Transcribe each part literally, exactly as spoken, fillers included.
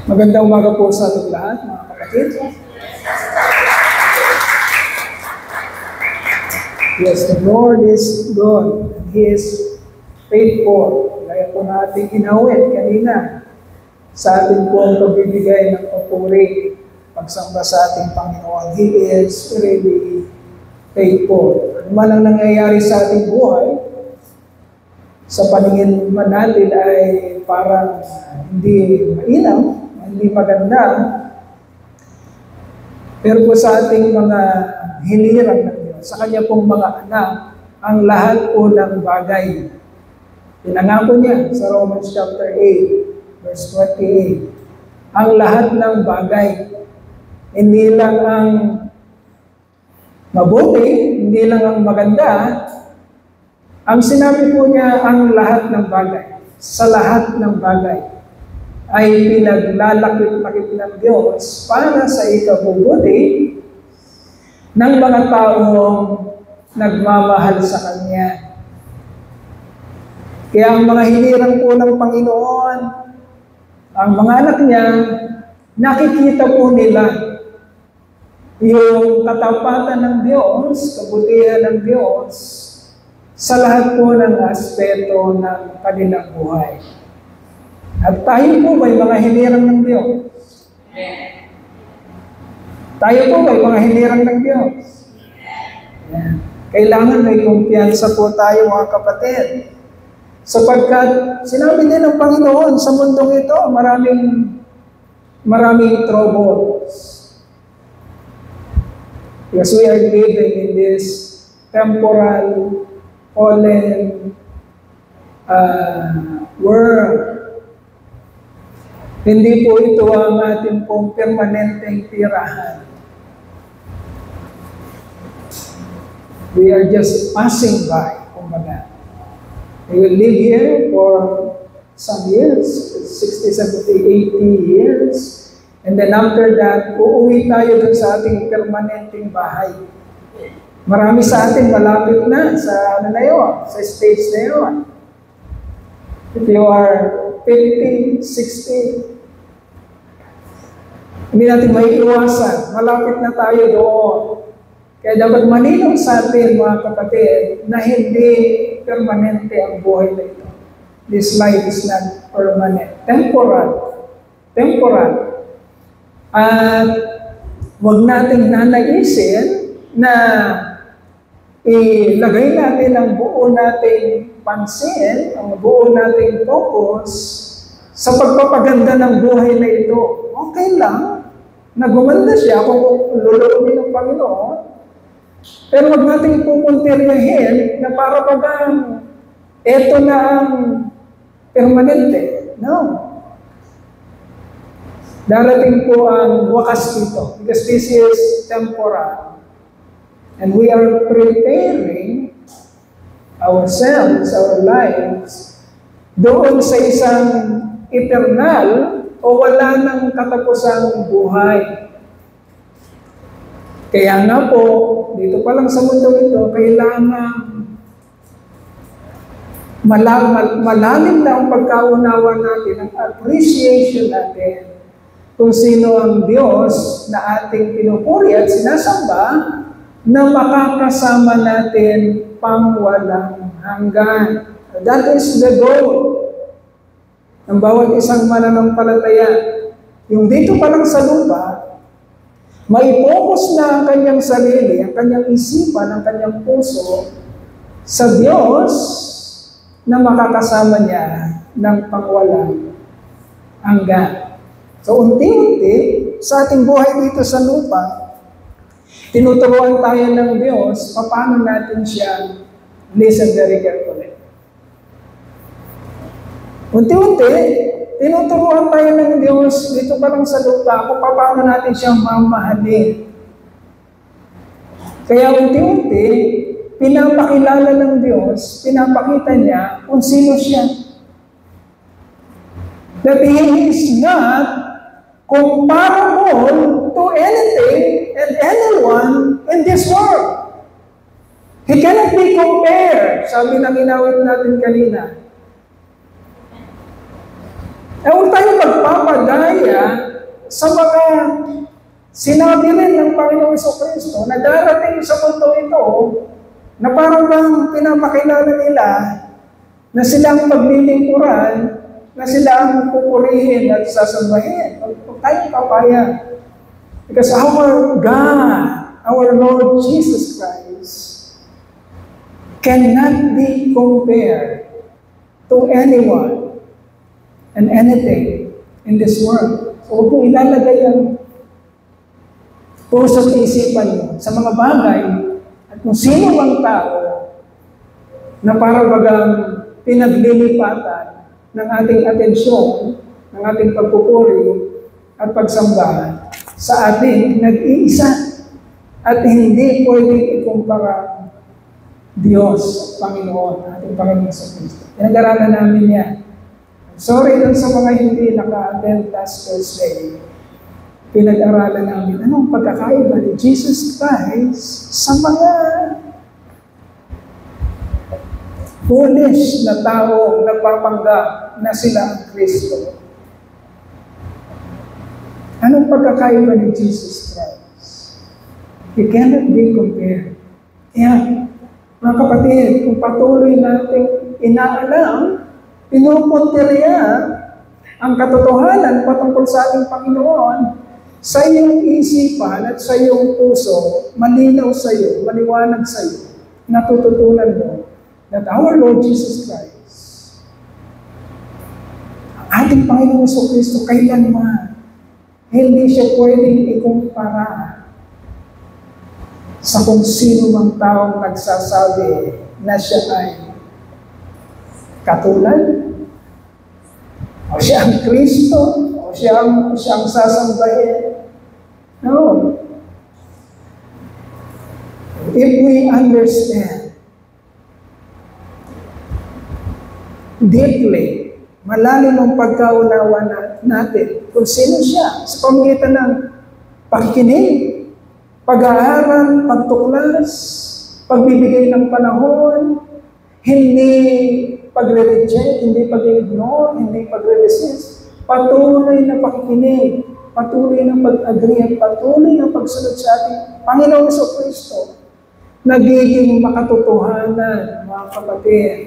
Magandang umaga po sa ating lahat, mga kapatid. Yes, the Lord is good. He is faithful. Gaya po natin inawit kanina sa ating pong pagbibigay ng papuri, pagsamba sa ating Panginoon. He is really faithful. Ano man ang nangyayari sa ating buhay, sa paningin man natin ay parang hindi mainam, hindi maganda, pero po sa ating mga hinirang ng Diyos, sa Kanya pong mga anak, ang lahat po ng bagay. Pinangako niya sa Romans chapter eight, verse twenty-eight, ang lahat ng bagay, hindi lang ang mabuti, hindi lang ang maganda, ang sinabi po niya, ang lahat ng bagay, sa lahat ng bagay, ay pinaglalakit-lakit ng Diyos para sa ikabubuti ng mga taong nagmamahal sa Kanya. Kaya ang mga hinirang po ng Panginoon, ang mga anak niya, nakikita po nila yung katapatan ng Diyos, kabutihan ng Diyos, sa lahat po ng aspeto ng kanilang buhay. At tayo po ba'y mga hinirang ng Diyos? Tayo po ba'y mga hinirang ng Diyos? Yan. Kailangan may kumpiyansa po tayo, mga kapatid. Sapagkat sinabi din ng Panginoon sa mundong ito, maraming maraming troubles. Because we are living in this temporal fallen uh, world. Hindi po ito ang ating pong permanenteng tirahan. We are just passing by, kumbaga. We will live here for some years, sixty, seventy, eighty years. And then after that, uuwi tayo dun sa ating permanenteng bahay. Marami sa atin malapit na sa ano na yun, sa stage na yun. If you are fifty, sixty, hindi natin may iwasan. Malapit na tayo doon. Kaya dapat maninong sa atin, mga kapatid, na hindi permanente ang buhay na ito. This life is not permanent. Temporal. Temporal. At huwag nating nanaisin na ilagay natin ang buo nating pansin, ang buo nating focus sa pagpapaganda ng buhay na ito. Okay lang, na gumanda siya kung lulumin ng Panginoon, pero huwag nating pupuntiryahin na para bagang eto na ang permanente. No. Darating po ang wakas dito, because this is temporal. And we are preparing ourselves, our lives, doon sa isang eternal o wala nang katapusang buhay. Kaya nga po, dito pa lang sa mundo ito, kailangan malam, malalim na ang pagkaunawa natin, ang appreciation natin kung sino ang Diyos na ating pinupuri at sinasamba, na makakasama natin pangwalang hanggan. That is the goal ng bawat isang mananampalataya. Yung dito pa lang sa lupa, may focus na ang kanyang sarili, ang kanyang isipan, ang kanyang puso sa Diyos na makakasama niya ng pangwalang hanggan. So unti-unti, sa ating buhay dito sa lupa, tinuturuan tayo ng Diyos paano natin siya listen very carefully. Unti-unti, tinuturuan tayo ng Diyos dito pa lang sa lupa kung paano natin siyang mamahalin. Kaya unti-unti, pinapakilala ng Diyos, pinapakita niya kung sino siya. That He is not comparable to anything and anyone in this world. He cannot be compared. Sabi ng inawit natin kanina. Eh, huwag tayo magpapadaya sa mga sinabi rin ng Panginoong Jesucristo na darating sa mundo ito na parang bang pinapakilala nila na silang paglilingkuran, na sila ang pupurihin at sasambahin. Huwag tayong papayag. Because our God, our Lord Jesus Christ, cannot be compared to anyone and anything in this world. So huwag mong ilalagay ang puso at isipan mo sa mga bagay at kung sino mang tao na para bagang pinaglilipatan ng ating atensyon, ng ating pagpupuri at pagsamba sa ating nag-iisa at hindi pwedeng ikumpara Diyos, Panginoon, ating Panginoon sa Kristo. Pinag-aralan namin yan. Sorry dun sa mga hindi naka-attend last Thursday. Pinag-aralan namin, anong pagkakaiba ni Jesus Christ sa mga foolish na tao nagpapanggap na sila ang Kristo. Anong pagkakaiba ni Jesus Christ? He cannot be compared. Kaya, mga kapatid, kung patuloy nating inaalam, pinupuntirya ang katotohanan patungkol sa ating Panginoon, sa iyong isipan at sa iyong puso, malinaw sa iyo, maliwanag sa iyo, natututunan mo that our Lord Jesus Christ, ating Panginoon Jesucristo, kailanman hindi siya pwedeng ikumpara sa kung sino mang taong nagsasabi na siya ay katulad, o siya ang Kristo, o siya ang, siya ang sasambahin. No. If we understand deeply, malalim ang pagkaunawa natin kung sino siya sa pamamagitan ng pakikinig, pag-aaral, pagtuklas, pagbibigay ng panahon, hindi pagre-reject, hindi pag-ignore, hindi pagre-resist, patuloy na pakikinig, patuloy na pag-agree at patuloy na pagsunod sa ating Panginoong Jesucristo, nagiging makatotohanan, mga kapatid.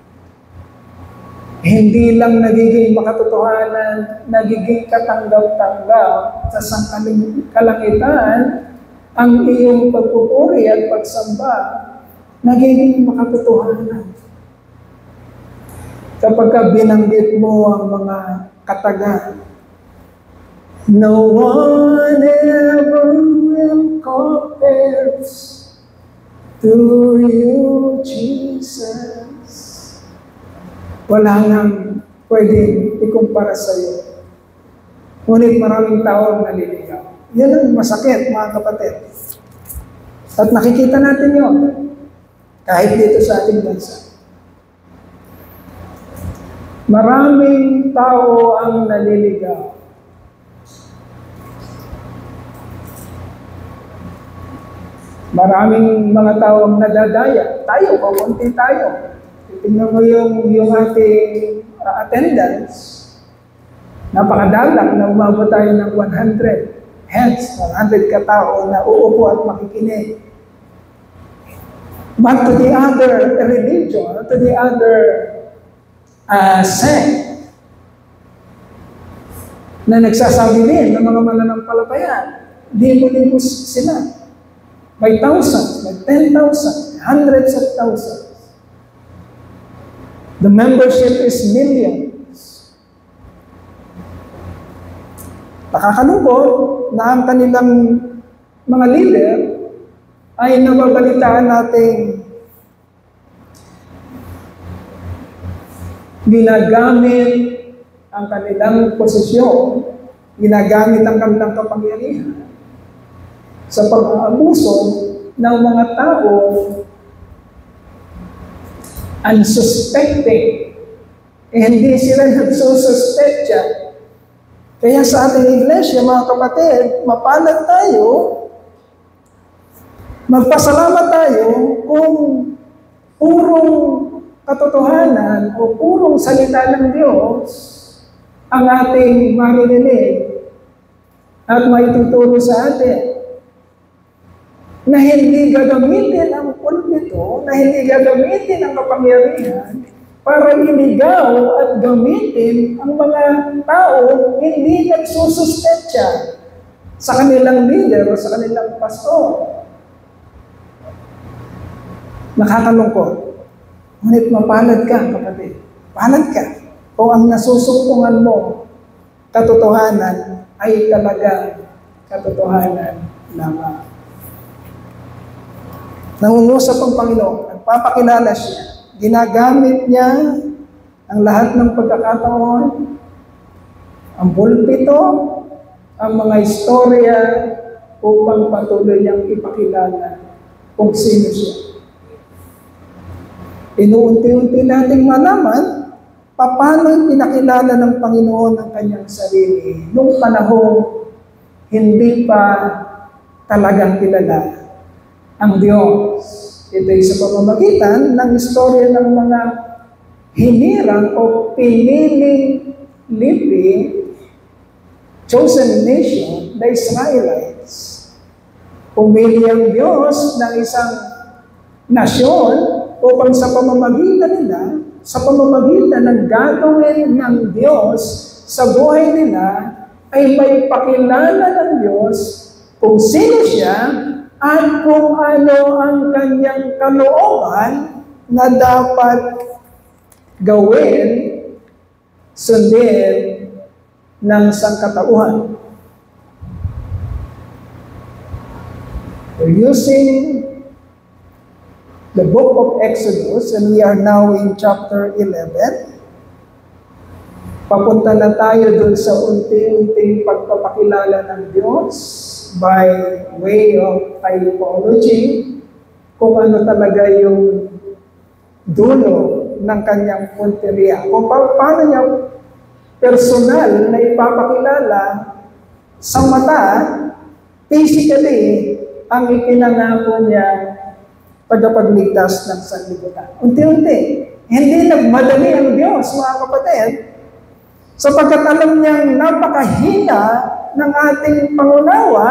Hindi lang nagiging makatotohanan, nagiging katanggap-tanggap sa sangkalangitan ang iyong pagpupuri at pagsamba, nagiging makatotohanan. Kapag ka binanggit mo ang mga kataga, no one ever will compare to you, Jesus. Wala nang pwedeng ikumpara sa iyo. Ngunit maraming tao ang naliligaw. Yan ang masakit, mga kapatid. At nakikita natin yun, kahit dito sa ating bansa. Maraming tao ang naliligaw. Maraming mga tao ang nadadaya. Tayo, kaunti tayo. Tingnan mo yung, yung ating uh, attendance. Napakadalang na umabot tayo ng one hundred. Hence, one hundred katao na uupo at makikinig. But to the other religion, to the other uh, sect, na nagsasabi din ng mga mananampalataya, libo-libos sila. May thousands, may ten thousand, hundreds of thousands. The membership is millions. Nakakalungkot na ang kanilang mga leader ay nababalitaan nating ginagamit ang kanilang posisyon, ginagamit ang kanilang kapangyarihan sa pag-aabuso ng mga tao unsuspecting. Eh, hindi sila nagsususpect. Kaya sa ating iglesia, mga kapatid, mapalad tayo, magpasalamat tayo kung purong katotohanan o purong salita ng Diyos ang ating maririnig at maituturo sa atin na hindi gagamitin ang pulpito, na hindi gagamitin ang kapangyarihan para iligaw at gamitin ang mga tao hindi nagsusustensya sa kanilang leader o sa kanilang pastor. Nakakalungkot. Ngunit mapalad ka, kapatid. Palad ka kung ang nasusumpungan mo katotohanan ay talaga katotohanan lamang. Nangungusap ang Panginoon, nagpapakilala siya, ginagamit niya ang lahat ng pagkakataon, ang pulpito, ang mga istorya upang patuloy niyang ipakilala kung sino siya. Inuunti-unti nating malaman paano pinakilala ng Panginoon ang kanyang sarili nung panahong hindi pa talagang kilala ang Diyos. Ito ay sa pamamagitan ng istorya ng mga hinirang o piniling lipi, chosen nation, the Israelites. Pumili ang Diyos ng isang nasyon upang sa pamamagitan nila, sa pamamagitan ng gagawin ng Diyos sa buhay nila, ay may pakilala ng Diyos kung sino siya at kung ano ang kanyang kalooban na dapat gawin, sundin ng sangkatauhan. We're using the book of Exodus, and we are now in chapter eleven. Papunta na tayo dun sa unti-unting pagpapakilala ng Diyos by way of typology, kung ano talaga yung dulo ng kanyang punteriya. Kung pa paano niya personal na ipapakilala sa mata, physically, ang ipinangako niya pagpapagligtas ng sanlibutan. Unti-unti. Hindi nagmadali ang Diyos, mga kapatid, sapagkat alam niyang napakahina ng ating pangunawa,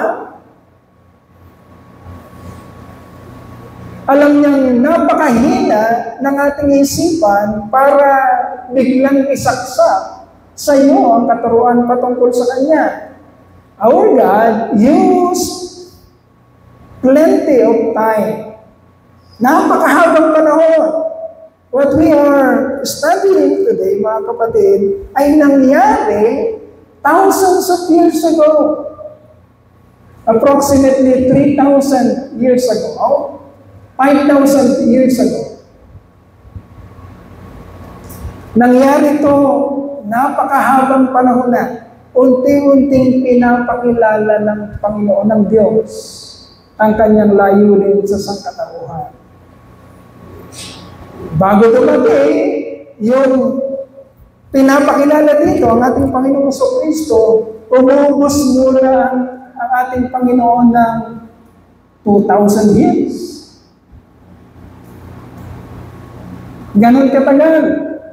alam niyang napakahina ng ating isipan para biglang isaksak sa iyo ang katuruan patungkol sa Kanya. Our God used plenty of time. Napakahabang panahon. What we are studying today, mga kapatid, ay nangyari thousands of years ago. Approximately three thousand years ago, five thousand years ago. Nangyari ito, napakahabang panahon na, unti-unting pinapakilala ng Panginoon ng Diyos ang kanyang layunin sa sangkatauhan. Bago dumating, yung pinapakilala dito, ang ating Panginoong Kristo, umubos muna ang, ang ating Panginoon ng two thousand years. Ganon katagal.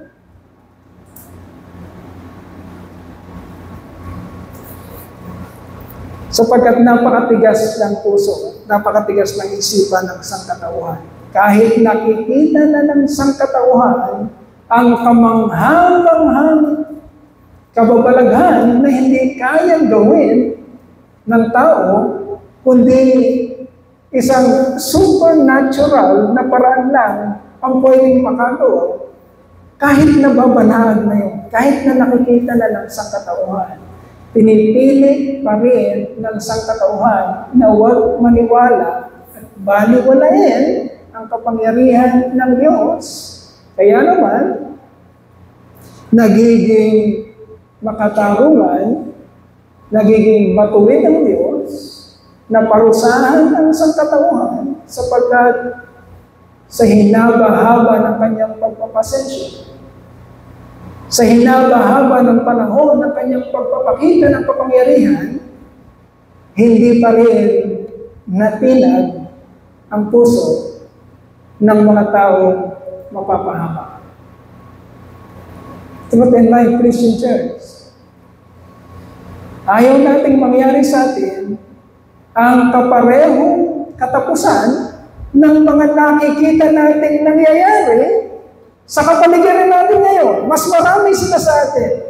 Sapagkat napakatigas ng puso, napakatigas ng isipan ng sangkatauhan. Kahit nakikita na ng sangkatauhan ang kamangha-manghang kababalaghan na hindi kayang gawin ng tao, kundi isang supernatural na paraan lang ang pwedeng makagawa, kahit nababanaan na yun, kahit na nakikita na ng sangkatauhan, pinipili pa rin ng sangkatauhan na huwag maniwala at baliwalain ang kapangyarihan ng Diyos. Kaya naman, nagiging makatarungan, nagiging matuwid ang Diyos, na parusahan ang sangkatauhan sapagkat sa hinaba-haba ng kanyang pagpapasensya, sa hinaba-haba ng panahon ng kanyang pagpapakita ng kapangyarihan, hindi pa rin natinag ang puso ng mga taong mapapahama. Timothy and Life Christian Church. Ayaw nating mangyari sa atin ang kaparehong katapusan ng mga nakikita nating nangyayari sa kapaligiran natin ngayon. Mas marami sila sa atin.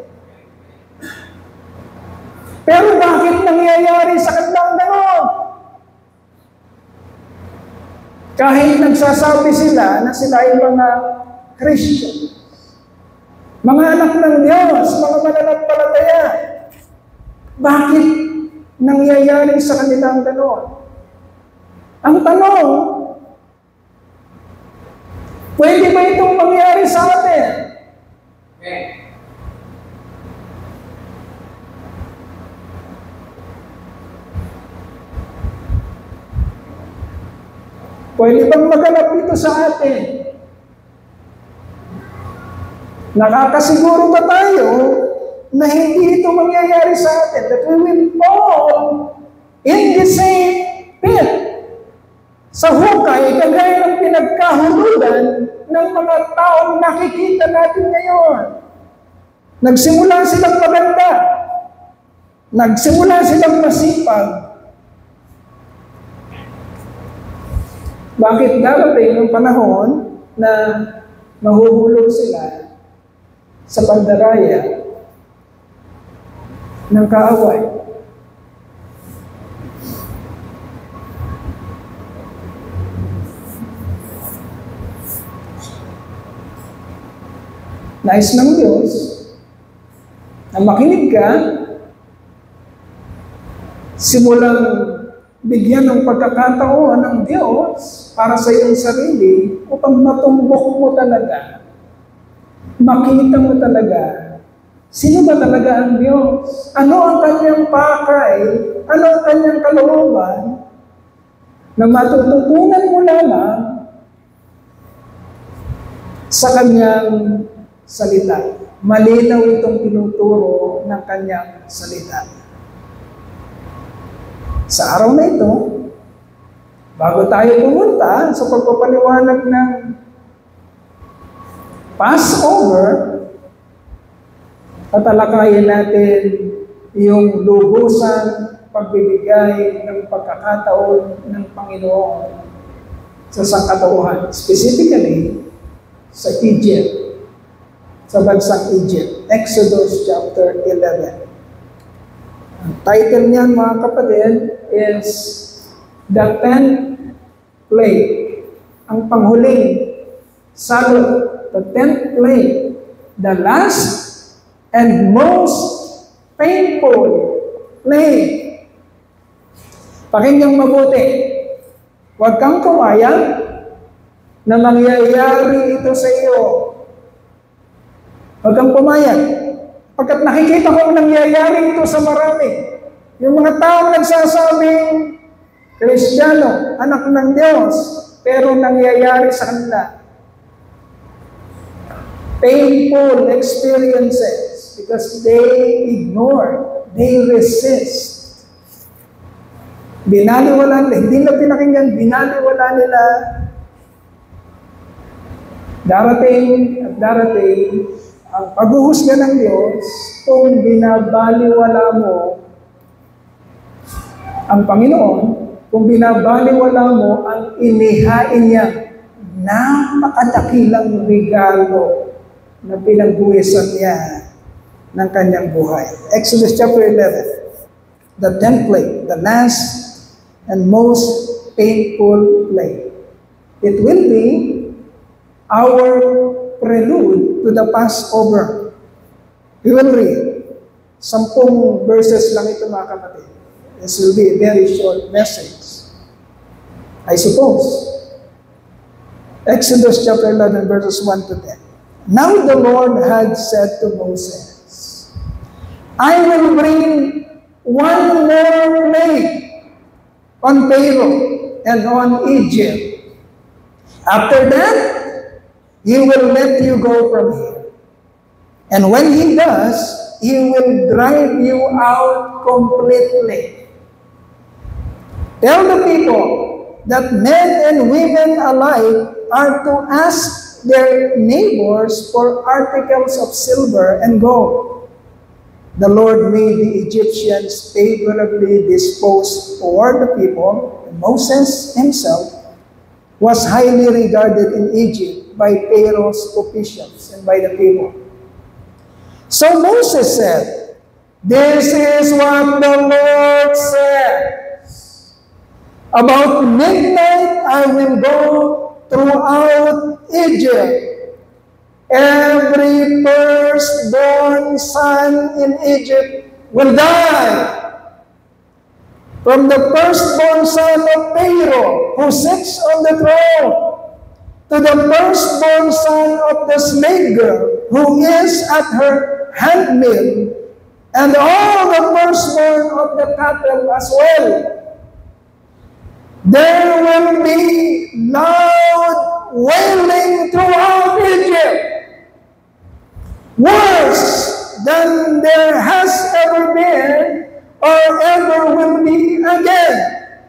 Pero bakit nangyayari sa kanilang gano'n? Kahit nagsasabi sila na sila ay mga Christian, mga anak ng Diyos, mga mananampalataya, bakit nangyayari sa kanilang gano'n? Ang tanong, pwede ba itong mangyari sa atin? Okay. Pwede bang maganap ito sa atin? Nakakasiguro ba tayo na hindi ito mangyayari sa atin? That we will fall in the same pit. Sa hukay, kagaya ng pinagkahulugan ng mga taong nakikita natin ngayon. Nagsimula silang maganda. Nagsimula silang masipag. Bakit darating ang panahon na mahuhulog sila sa pandaraya ng kaaway? Nais ng Diyos na makinig ka, simulang bigyan ng pagkakataon ng Diyos para sa iyong sarili upang matumbok mo talaga, makita mo talaga, sino ba talaga ang Diyos? Ano ang kanyang pakay? Ano ang kanyang kalooban? Na matututunan mo lamang sa kanyang salita. Malinaw itong tinuturo ng kanyang salita. Sa araw na ito, bago tayo pumunta sa pagpapaliwanag ng Passover, tatalakayin natin yung lubusan pagbibigay ng pagkakataon ng Panginoon sa sangkatauhan. Specifically, sa Egypt, sa bansang Egypt. Exodus chapter eleven. Ang title niyan, mga kapatid, is The Tenth Plague. Ang panghuling salot, the tenth plague, the last and most painful plague. Pakinggang mabuti. Huwag kang kumayang na mangyayari ito sa iyo. Huwag kang pumayag. Pagkat nakikita ko nangyayari ito sa marami. Yung mga taong nagsasabing Kristiyano, anak ng Diyos, pero nangyayari sa kanila painful experiences because they ignore, they resist. Binaliwala nila, hindi na pinakinggan, binaliwala nila. Darating at darating ang paghuhusga ng Diyos kung binabaliwala mo ang Panginoon, kung binabaliwala mo ang inihain niya napakadakilang regalo na pinagbuwisan niya ng kanyang buhay. Exodus chapter eleven, the tenth plague, the last and most painful plague. It will be our prelude to the Passover. We will read. Sampung verses lang ito, mga kapatid. This will be a very short message, I suppose. Exodus chapter eleven, verses one to ten. Now the Lord had said to Moses, I will bring one more plague on Pharaoh and on Egypt. After that, He will let you go from here. And when He does, He will drive you out completely. Tell the people that men and women alike are to ask their neighbors for articles of silver and gold. the Lord made the Egyptians favorably disposed toward the people, and Moses himself was highly regarded in Egypt by Pharaoh's officials and by the people. So Moses said, "This is what the Lord says. About midnight I will go throughout Egypt. Every firstborn son in Egypt will die. From the firstborn son of Pharaoh, who sits on the throne, to the firstborn son of the slave girl, who is at her handmill, and all the firstborn of the cattle as well. There will be loud wailing throughout Egypt, worse than there has ever been or ever will be again.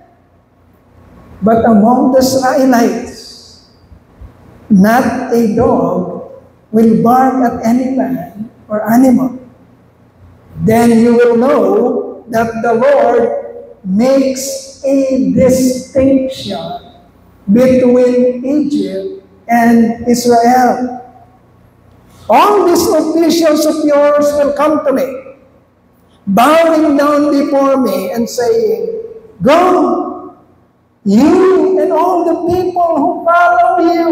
But among the Israelites, not a dog will bark at any man or animal. Then you will know that the Lord makes a distinction between Egypt and Israel. All these officials of yours will come to me, bowing down before me and saying, "Go, you and all the people who follow you.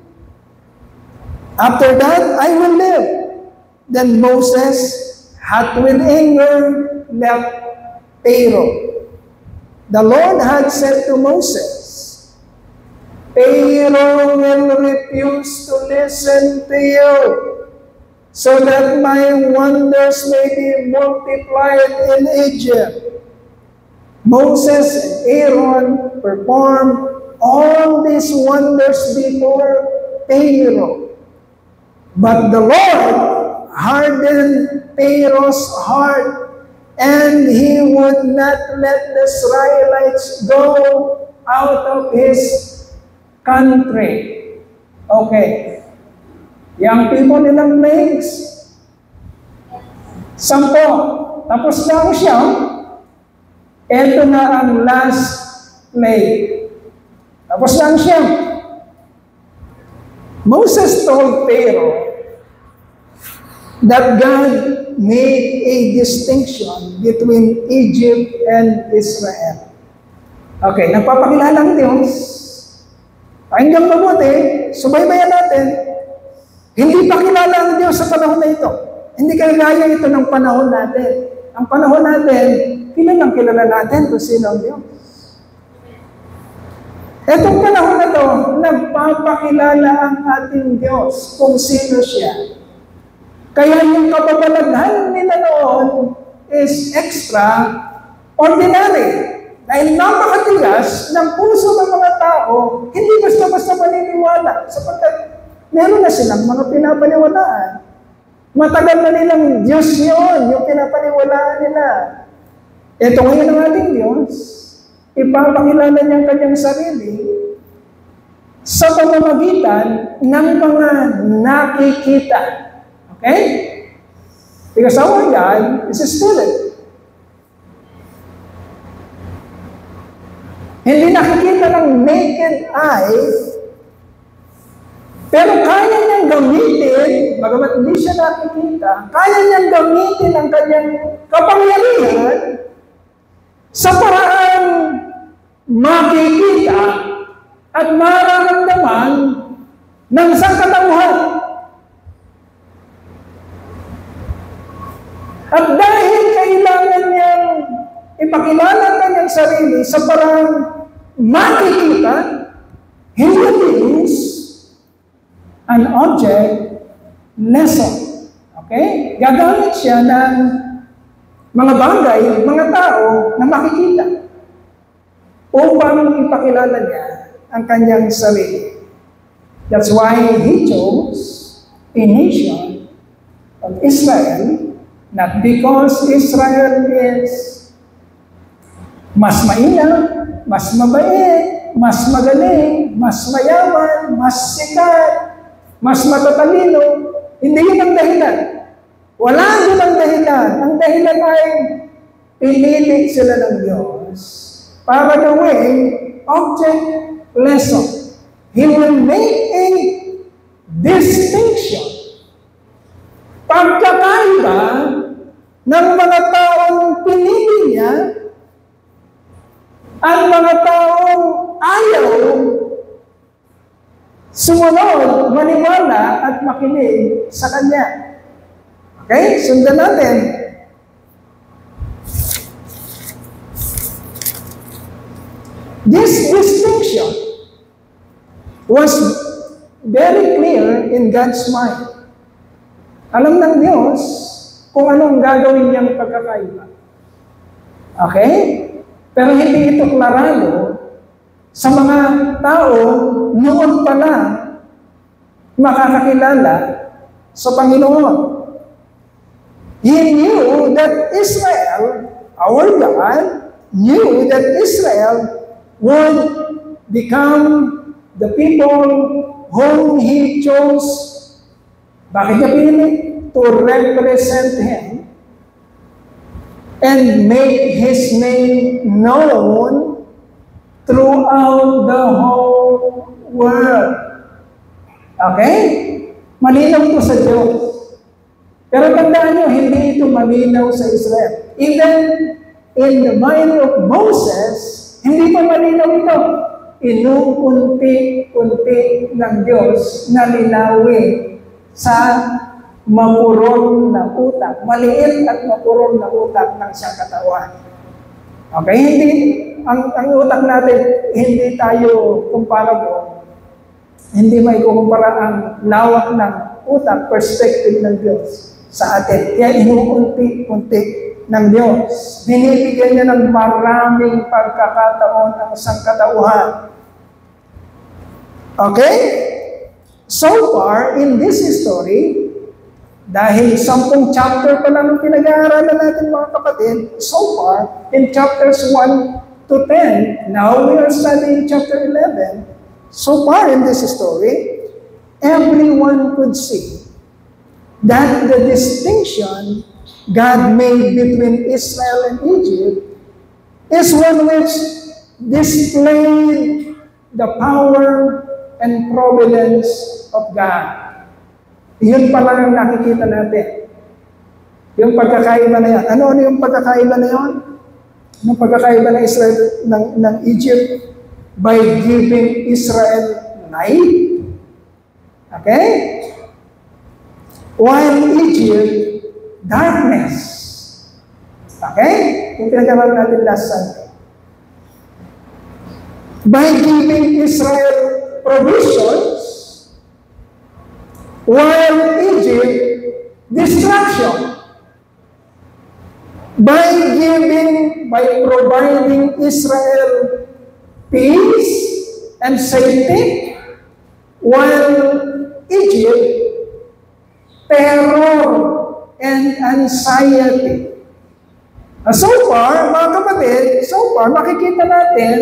After that, I will live." Then Moses, hot with anger, left Pharaoh. The Lord had said to Moses, "Pharaoh will refuse to listen to you, so that my wonders may be multiplied in Egypt." Moses and Aaron performed all these wonders before Pharaoh. But the Lord hardened Pharaoh's heart, and he would not let the Israelites go out of his country. Okay. Yang people nilang plagues, sampo. Tapos na ang siyam, ito na ang last plague. Tapos na ang siyam. Moses told Pharaoh that God made a distinction between Egypt and Israel. Okay, nagpapakilala ang Diyos. Pakinggan mabuti, subaybayan natin. Hindi pa kilala ang Diyos sa panahon na ito. Hindi kagaya ito ng panahon natin. Ang panahon natin, kilalang kilala natin kung sino ang Diyos. Itong panahon na ito, nagpapakilala ang ating Diyos kung sino siya. Kaya yung kababalaghan nila noon is extraordinary. Dahil napakatigas ng puso ng mga tao, hindi basta-basta paniniwala. Sapagkat meron na silang mga pinapaniwalaan. Matagal na nilang Diyos yun, yung pinapaniwalaan nila. Ito ngayon ang ating Diyos. Ipapakilala niya ang kanyang sarili sa pamamagitan ng mga nakikita. Okay? Because our God is a spirit. Hindi nakikita ng naked eye, pero kaya niyang gamitin, bagamat hindi siya nakikita, kaya niyang gamitin ang kanyang kapangyarihan sa paraan makikita at mararamdaman ng sangkatauhan. At dahil kailangan niyang ipakilala ang kanyang sarili sa parang makikita, he will use an object lesson. Okay? Gagamit siya ng mga bagay, mga tao na makikita upang ipakilala niya ang kanyang sarili. That's why he chose a nation of Israel, not because Israel is mas mainam, mas mabait, mas magaling, mas mayaman, mas sikat, mas matatalino. Hindi yun ang dahilan. Wala din ang dahilan. Ang dahilan ay pinili sila ng Diyos para gawin object lesson. He will make a distinction. Pagkakaiba ng mga taong pinili niya at mga taong ayaw sumunod, maniwala at makinig sa Kanya. Okay? Sundan natin. This distinction was very clear in God's mind. Alam ng Diyos kung anong gagawin niyang pagkakaiba. Okay? Pero hindi ito klarado sa mga tao noon pa lang makakakilala sa Panginoon. He knew that Israel, our God, knew that Israel would become the people whom He chose. Bakit niya pinili? To represent Him and make His name known throughout the whole world. Okay? Malinaw ito sa Diyos. Pero tandaan nyo, hindi ito malinaw sa Israel. Even in the mind of Moses, hindi pa malinaw ito. Inuunti-unti ng Diyos na linawin sa mapurol na utak. Maliit at mapurol na utak ng siyang katawan. Okay? Hindi, ang, ang utak natin, hindi tayo comparable. Hindi may kukumpara ang lawak ng utak, perspective ng Diyos sa atin. Kaya inuunti-unti ng Diyos. Binibigyan niya ng maraming pagkakataon ang sangkatauhan. Okay? So far, in this story, dahil sampung chapter pa lang ang pinag-aaralan natin mga kapatid, so far, in chapters one to ten, now we are studying chapter eleven, so far in this story, everyone could see that the distinction God made between Israel and Egypt is one which displayed the power and providence of God. Yun pa lang ang nakikita natin. Yung pagkakaiba na yan. Ano-ano yung pagkakaiba na yun? Yung pagkakaiba ng Israel, ng, ng Egypt by giving Israel light. Okay? While Egypt, darkness. Okay? Yung pinagawa natin last Sunday. By giving Israel provisions, while Egypt, destruction. By giving, by providing Israel peace and safety, while Egypt, terror and anxiety. So far, mga kapatid, so far, makikita natin,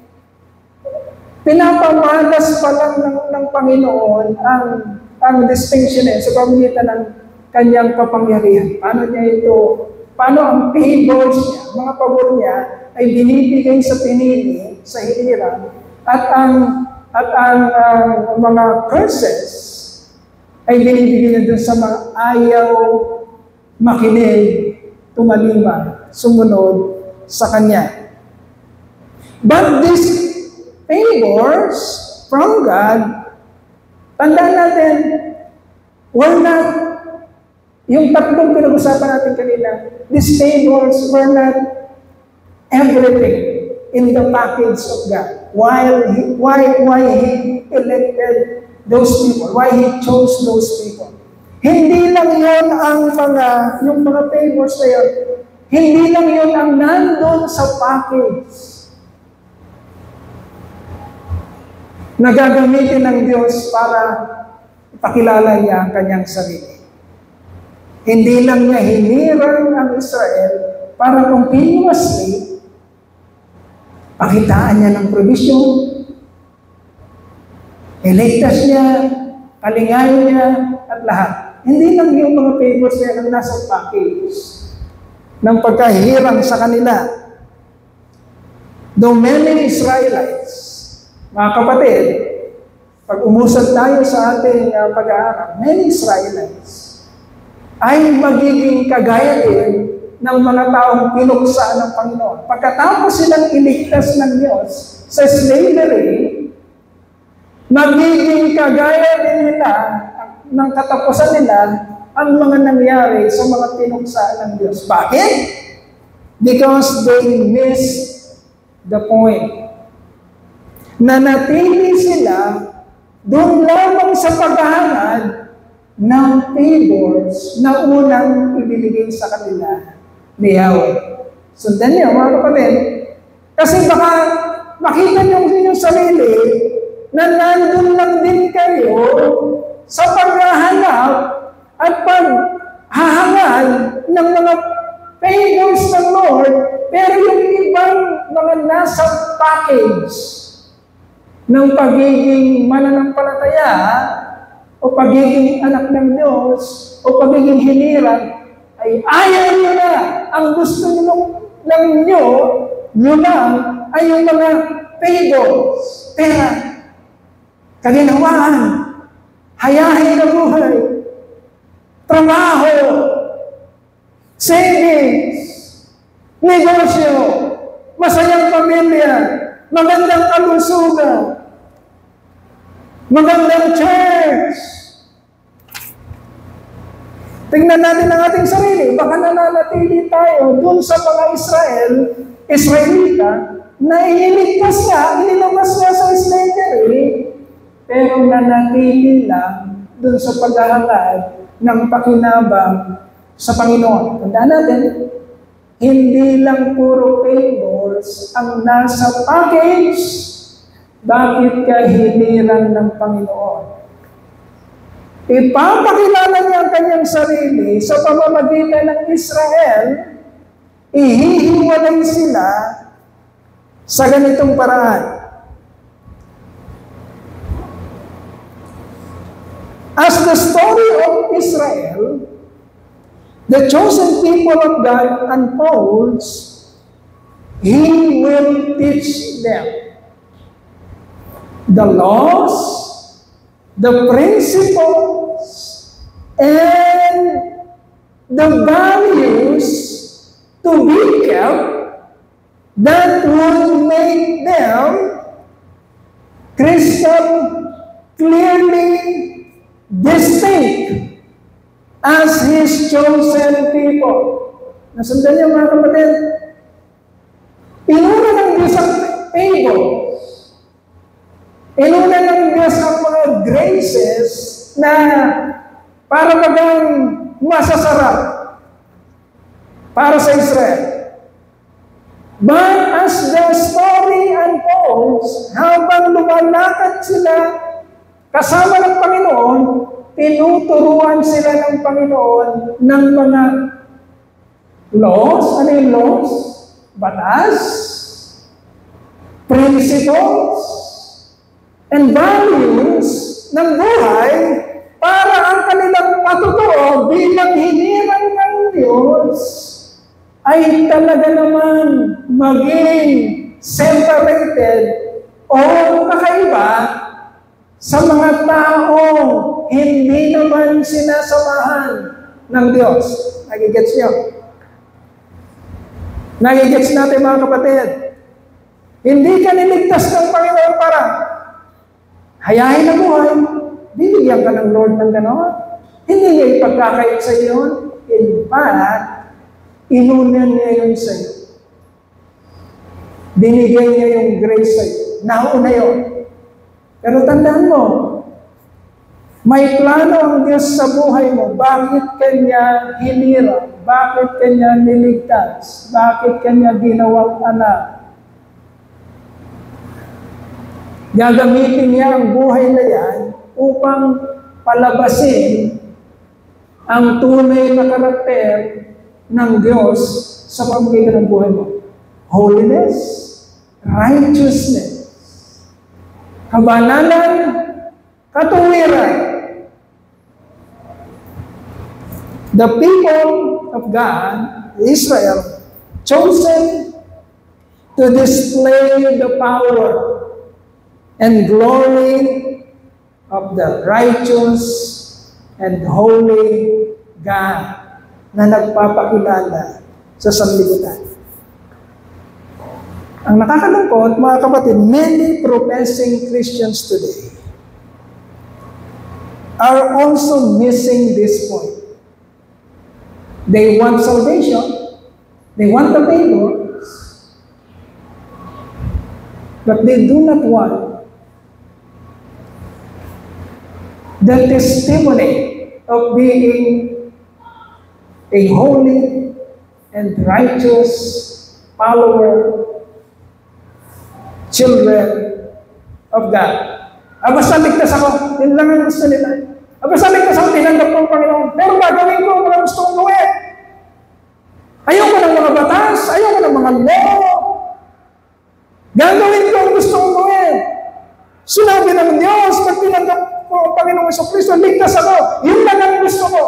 pinapamalas pa lang ng, ng Panginoon ang, ang distinction eh, sa pamamagitan ng kanyang kapangyarihan. Paano niya ito, paano ang favors niya, mga pabor niya, ay binibigay sa pinili, sa hiliran, at ang, at ang uh, mga curses ay binibigay niya dun sa mga ayaw makinig, tumalima, sumunod sa Kanya. But these favors from God, tandaan natin, were not, yung tatlong pinag-usapan natin kanina, these favors were not everything in the package of God. While he, why, why He elected those people, why He chose those people. Hindi lang yun ang mga, yung mga favors na yun, hindi lang yun ang nandun sa package na gagamitin ng Diyos para ipakilala niya ang kanyang sarili. Hindi lang niya hinirang ang Israel para continuously pakitaan niya ng provision, iligtas niya, kalingayan niya, at lahat. Hindi lang yung mga favors na ang nasa package ng pagkahirang sa kanila. Though many Israelites, mga kapatid, pag umusad tayo sa ating uh, pag-aaral, many Israelites ay magiging kagaya din ng mga taong pinuksa ng Panginoon. Pagkatapos silang iligtas ng Diyos sa slavery, magiging kagaya din nila ng katapusan nila ang mga nangyari sa mga pinuksa ng Diyos. Bakit? Because they missed the point. Nanatili sila doon lamang sa paghahangad ng favors na unang ibinigay sa kanila ni Yahweh. Sundan niyo, mga kapatid. Kasi baka makita niyo yung sarili na nandun lang din kayo sa paghahanap at paghahangad ng mga favors ng Lord, pero yung ibang mga nasa package ng pagiging mananampalataya o pagiging anak ng Diyos o pagiging hinirang ay ayaw nyo na. Ang gusto nyo lang nyo, nyo lang ay yung mga favors, pera, kaginawaan, hayahin na buhay, trabaho, savings, negosyo, masayang pamilya, magandang kalusugan, magandang church. Tingnan natin ang ating sarili. Baka nananatili tayo dun sa mga Israel, Israelita, na iniligtas niya, inilabas niya sa slavery, pero nanatili lang dun sa paghahangad ng pakinabang sa Panginoon. Tandaan natin, hindi lang puro favors ang nasa package. Bakit ka hinirang ng Panginoon? Ipapakilala niya ang kanyang sarili sa pamamagitan ng Israel, ihihiwalay sila sa ganitong paraan. As the story of Israel, the chosen people of God unfolds, He will teach them the laws, the principles, and the values to be kept that would make them crystal clearly distinct as His chosen people. Nasundan niyo, mga kapatid? Inuna ng Diyos ang favors. Inuna ng Diyos ang mga graces na para bagang masasarap para sa Israel. But as the story unfolds, habang lumalakad sila kasama ng Panginoon, tinuturuan sila ng Panginoon ng mga laws. Ano yung laws? Batas, principles, and values ng buhay para ang kanilang patutuo bilang hinirang ng Diyos ay talaga naman maging separated o kakaiba sa mga taong hindi naman sinasamahan ng Diyos. Nagigets niyo? Nagigets natin, mga kapatid. Hindi ka niligtas ng Panginoon para hayahin ang buhay. Binigyan ka ng Lord ng gano'n. Hindi niya ipagkakait sa iyo. In fact, inunan niya yun sa iyo. Binigyan niya yung grace sa iyo. Nauna yun. Pero tandaan mo, may plano ang Diyos sa buhay mo. Bakit Kanya hinirang? Bakit Kanya niligtas? Bakit Kanya ginawang anak? Gagamitin niya ang buhay na yan upang palabasin ang tunay na karakter ng Diyos sa pamamagitan ng buhay mo. Holiness, righteousness, kabanalan, katuwiran. The people of God, Israel, chosen to display the power and glory of the righteous and holy God na nagpapakilala sa sanlibutan. Ang nakakalungkot, mga kapatid, many professing Christians today are also missing this point. They want salvation, they want the favors, but they do not want the testimony of being a holy and righteous follower, children of God. Ah, basta ligtas ako, yun lang ang gusto nila. Ah, basta ligtas ako, tinanggap ko ang Panginoon. Pero gagawin ko ang mga gusto kong gawin. Ayaw ko ng mga batas, ayaw ko ng mga law. Gagawin ko ang gusto kong gawin. Sinabi ng Diyos, pag tinanggap ko ang Panginoong Jesucristo, ligtas ako. Yun lang ang gusto ko.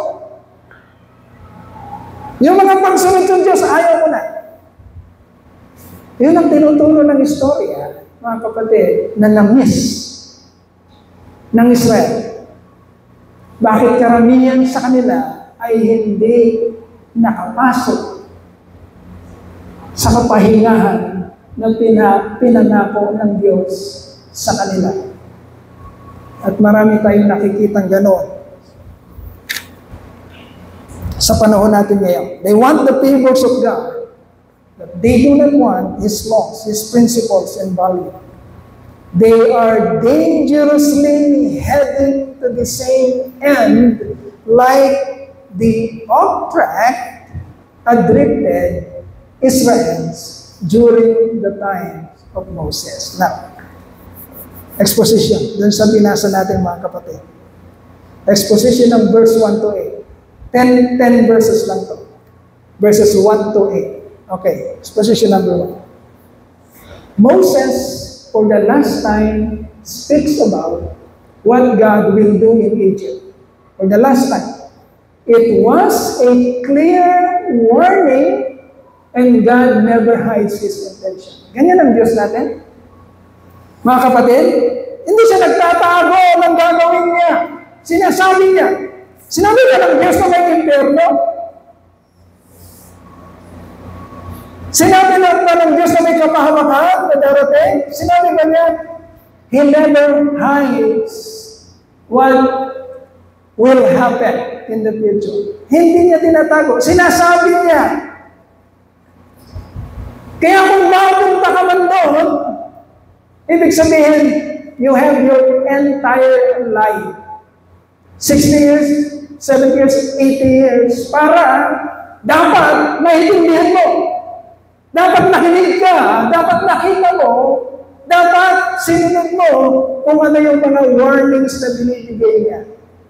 Yung mga pagsunod ng Diyos, ayaw ko na. Yun ang tinuturo ng istorya, mga kapatid, na na-miss ng Israel. Bakit karamihan sa kanila ay hindi nakapasok sa kapahingahan na pina, pinangako ng Diyos sa kanila. At marami tayong nakikitang gano'n sa panahon natin ngayon. They want the favors of God, but they do not want His laws, His principles, and value. They are dangerously heading to the same end like the off-track, adrifted Israelites during the times of Moses. Now, exposition, dun sa binasa natin mga kapatid. Exposition ng verse one to eight. Ten, ten verses lang to. Verses one to eight. Okay, exposition number one. Moses, for the last time, speaks about what God will do in Egypt. For the last time. It was a clear warning, and God never hides His intention. Ganyan ang Diyos natin. Mga kapatid, hindi siya nagtatago ng gagawin niya. Sinasabi niya. Sinabi niya ng Diyos na may impyerno. Sinabi lang ba ng Diyos na may kapahamakan na darating? Sinabi ba niya, He never hides what will happen in the future. Hindi niya tinatago. Sinasabi niya. Kaya kung mapunta ka man doon, ibig sabihin, you have your entire life. sixty years, seventy years, eighty years, para dapat maintindihan mo. Dapat nakinig ka, dapat nakita mo, dapat sinunod mo kung ano yung mga warnings na binibigay niya.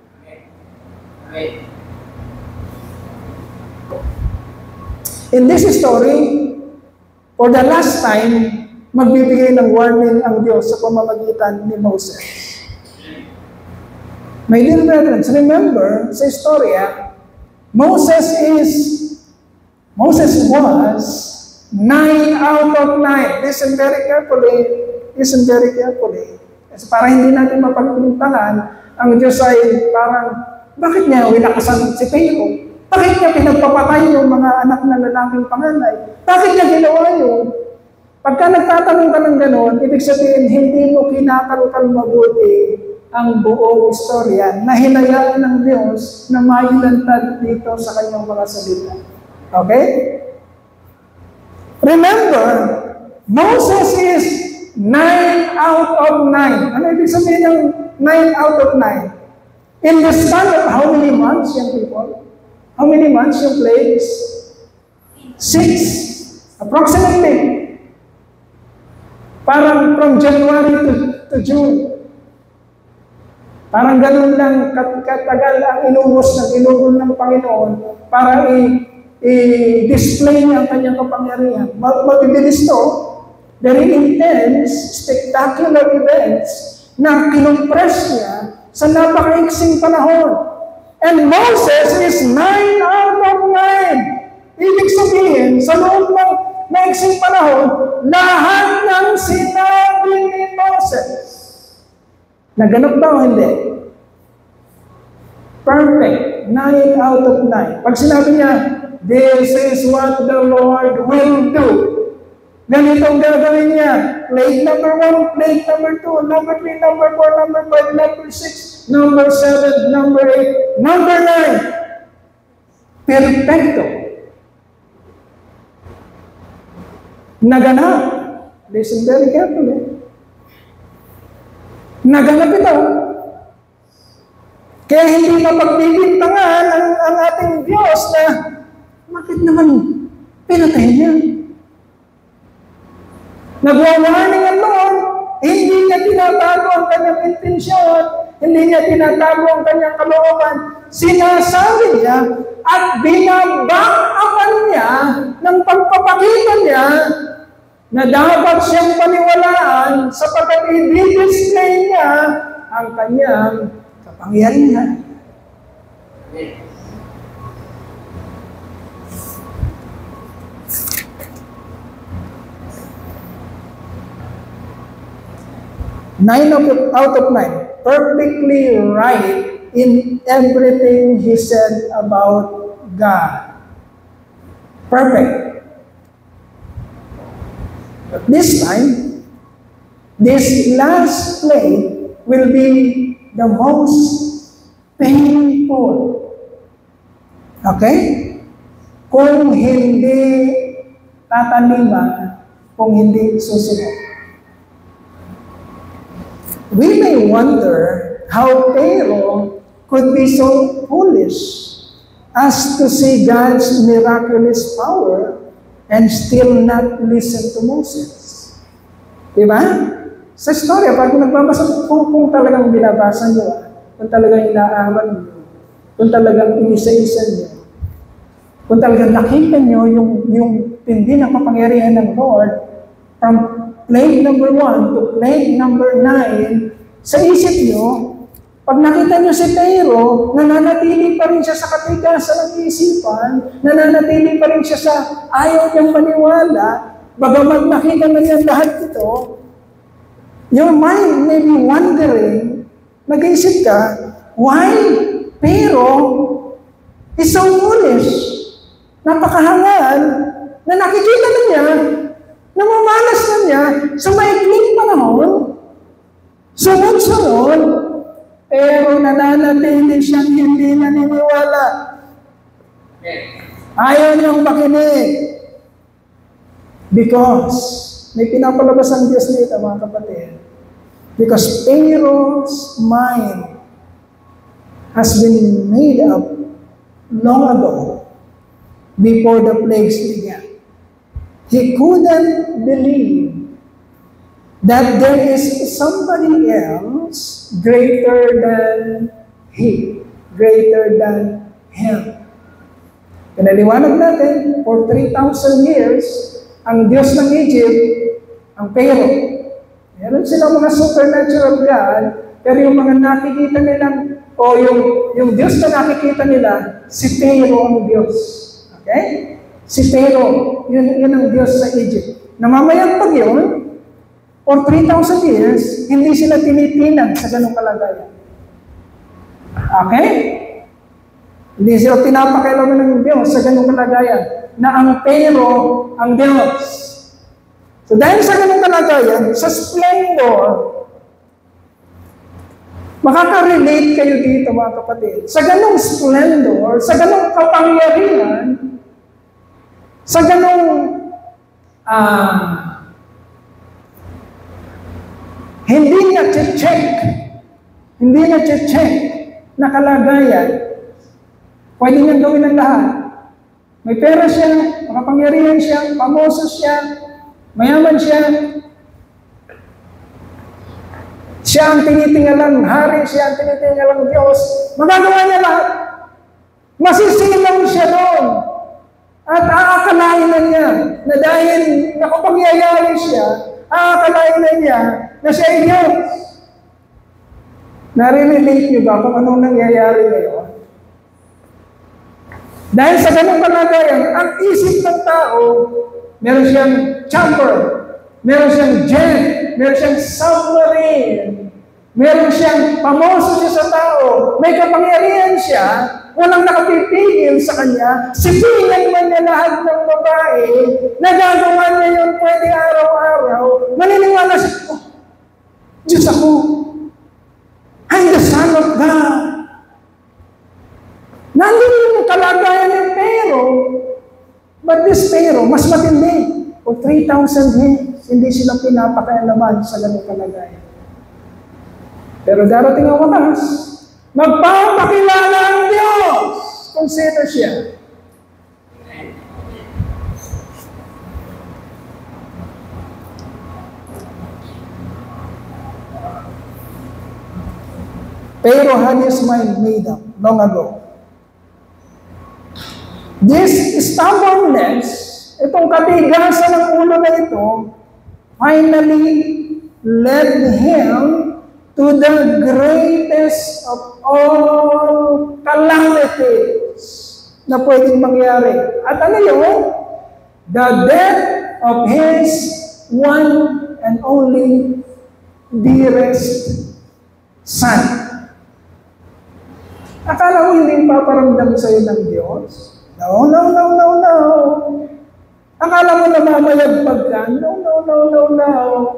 In this story, for the last time, magbibigay ng warning ang Diyos sa pamamagitan ni Moses. My dear brethren, remember, sa istorya, Moses is, Moses was nine out of nine. Listen very carefully. Listen very carefully. Kasi para hindi natin mapagpintangan, ang Diyos ay parang, bakit niya winakasan si Pharaoh? Bakit niya pinagpapatay yung mga anak na lalaking panganay? Bakit niya ginawa yun? Pagka nagtatanong ka ng gano'n, ibig sabihin, hindi mo kinakalkal mabuti ang buong istorya na hinayaan ng Diyos na mailantad dito sa kanyang mga salita. Okay? Remember, Moses is nine out of nine. Ano ibig sabihin ng nine out of nine? In the span of how many months, young people? How many months yung plagues? Six. Approximately. Parang from January to, to June. Parang ganun lang kat katagal ang inunos ng inurol ng Panginoon para i-display niya ang kanyang kapangyarihan. Mabibilis to, very intense, spectacular events na kinompress niya sa napakaiksing panahon. And Moses is nine out of nine. Ibig sabihin, sa loob ng maiksing panahon, lahat ng sinabi ni Moses, naganap ba o hindi? Perfect. Nine out of nine. Pag sinabi niya, this is what the Lord will do. Ganitong gagawin niya. Plague number one, plague number two, number three, number four, number five, number six, number seven, number eight, number nine. Perfecto. Naganap. Listen very carefully. Naganap ito. Kaya hindi mapagbibintangan ang, ang ating Diyos na bakit naman pinatay niya? Nagwawarning ang Lord, hindi niya tinatago ang kanyang intensyon, hindi niya tinatago ang kanyang kalooban. Sinasabi niya at binabakapan niya ng pagpapakita niya na dapat siyang paniwalaan sapagkat i-display niya ang kanyang kapangyarihan. Nine of, out of nine, perfectly right in everything he said about God. Perfect. But this time, this last plague will be the most painful. Okay? Kung hindi tataniman, kung hindi susunod. We may wonder how Pharaoh could be so foolish as to see God's miraculous power and still not listen to Moses. Diba? Sa storya, pag nagbabasa, kung, kung talagang binabasa nyo, kung talagang inaaral nyo, kung talagang inisa-isa nyo, kung talagang nakita nyo yung, yung tindi ng kapangyarihan ng Lord, from plague number one to plague number nine, sa isip nyo, pag nakita nyo si Pharaoh, nananatili pa rin siya sa katigasan ng isipan, nananatili pa rin siya sa ayaw niyang maniwala, bagamat nakita na niya lahat ito, your mind may be wondering, nag-iisip ka, why Pharaoh is so foolish, napakahangal, na nakikita na niya, namamalas na niya sa maikling panahon, sunod-sunod, pero nananatili siyang hindi naniniwala. Ayaw niyang makinig. Because, may pinapalabas ang Diyos dito, mga kapatid. Because Pharaoh's mind has been made up long ago, before the plagues began. He couldn't believe that there is somebody else greater than he, greater than him. Pinaliwanag natin, for three thousand years, ang Diyos ng Egypt, ang Pharaoh. Meron silang mga supernatural God, pero yung mga nakikita nilang, o yung, yung Diyos na nakikita nila, si Pharaoh ang Diyos. Okay? Si Pharaoh, yun, yun ang Diyos sa Egypt. Namamayang pag yun, for three thousand years, hindi sila tinitinag sa ganong kalagayan. Okay? Hindi sila pinapakailangan ng Diyos sa ganong kalagayan na ang Pharaoh ang Diyos. So dahil sa ganong kalagayan, sa splendor, makaka-relate kayo dito mga kapatid. Sa ganong splendor, sa ganong kapangyarihan, sa ganong uh, hindi niya check, hindi niya check na kalagayan, pwede niyang gawin ang lahat. May pera siya, makapangyarihan siya, pamoso siya, mayaman siya, siya ang tinitingalang hari, siya ang tinitingalang Diyos, magagawa niya lahat. Masisilang siya doon. At aakalain na niya na dahil nakapangyayari siya, aakalain na niya na siya ay Diyos. Nare-relate niyo ba kung anong nangyayari ngayon? Dahil sa ganung kalagayan, ang isip ng tao, meron siyang chopper, meron siyang jet, meron siyang submarine, meron siyang pamoso siya sa tao, may kapangyarihan siya, walang nakapipigil sa kanya, sipilan man niya lahat ng babae, nagagawa niya yun pwede araw-araw, maniniwala siya, oh, Diyos ako, I'm the Son of God. Nandun yung kalagayan ng Pero, but this Pero, mas matindi. For three thousand years, hindi sila pinapakailaman sa ganung kalagayan. Pero darating ang wakas, magpapakilala ang Diyos kung sino siya. Pero had his mind made up long ago. This stubbornness, itong katigasan ng ulo na ito, finally led him to the greatest of all calamities na pwedeng mangyari. At ano yun? The death of his one and only dearest son. Akala mo hindi paparamdam sa'yo ng Diyos? No, no, no, no, no. Akala mo namamayagpag ka? No, no, no, no, no.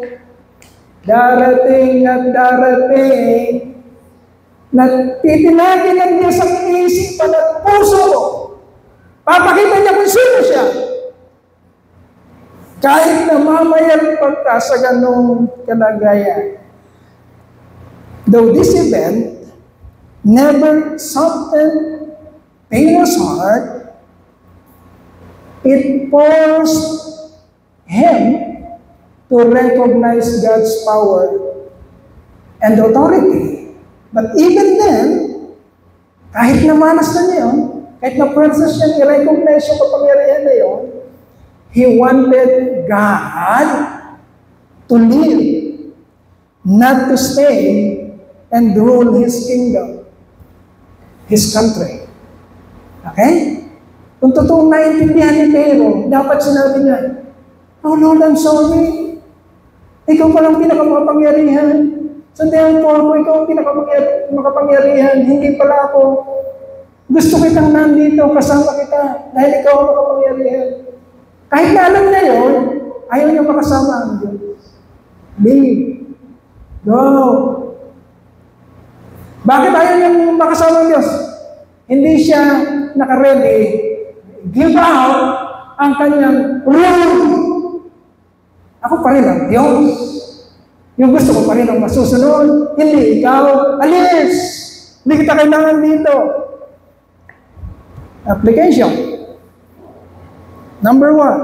Darating at darating na titinagin ng Diyos ang isipan at puso mo. Papakita niya kung sino siya. Kahit namamayagpag ka sa ganong kalagayan. Though this event never softened Pharaoh's heart, it forced him to recognize God's power and authority. But even then, kahit namanas na niya yun, kahit na-process niya, i-recognize yung kapangyarihan na yun, he wanted God to live, not to stay and rule His kingdom, His country. Okay? Kung totoong naiintindihan ni Pero, dapat sinabi niya, oh Lord, I'm sorry. Ikaw palang pinakamapangyarihan. Sandihan po ako, ikaw ang pinakamapangyarihan. Hindi pala ako. Gusto kitang nandito, kasama kita, dahil ikaw ang makapangyarihan. Kahit na alam niya yun, ayaw niya makasama ang Diyos. Leave. Go. Bakit ayaw niya makasama ang Diyos? Hindi siya nakaredy. Give out ang kanyang rule. Ako pa rin ang Diyos. Yung gusto ko pa rin ang masusunod. Hindi ikaw. Alis! Hindi kita kailangan dito. Application. Number one.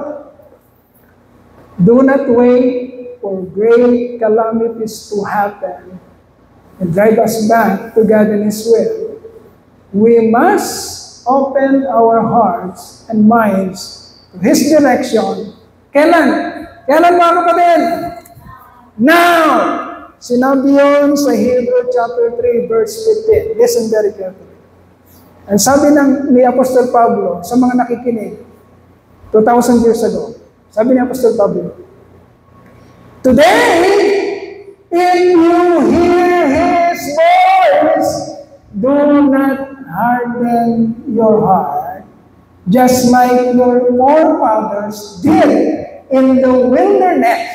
Do not wait for great calamities to happen and drive us back to God and His will. We must open our hearts and minds to His direction. Kailan? Kailan mga kapatid? Now! Sinabi yun sa Hebrews chapter three, verse fifteen. Listen very carefully. Ang sabi ng ni Apostol Pablo sa mga nakikinig two thousand years ago, sabi ni Apostol Pablo, today, if you hear His voice, do not harden your heart, just like your forefathers did in the wilderness.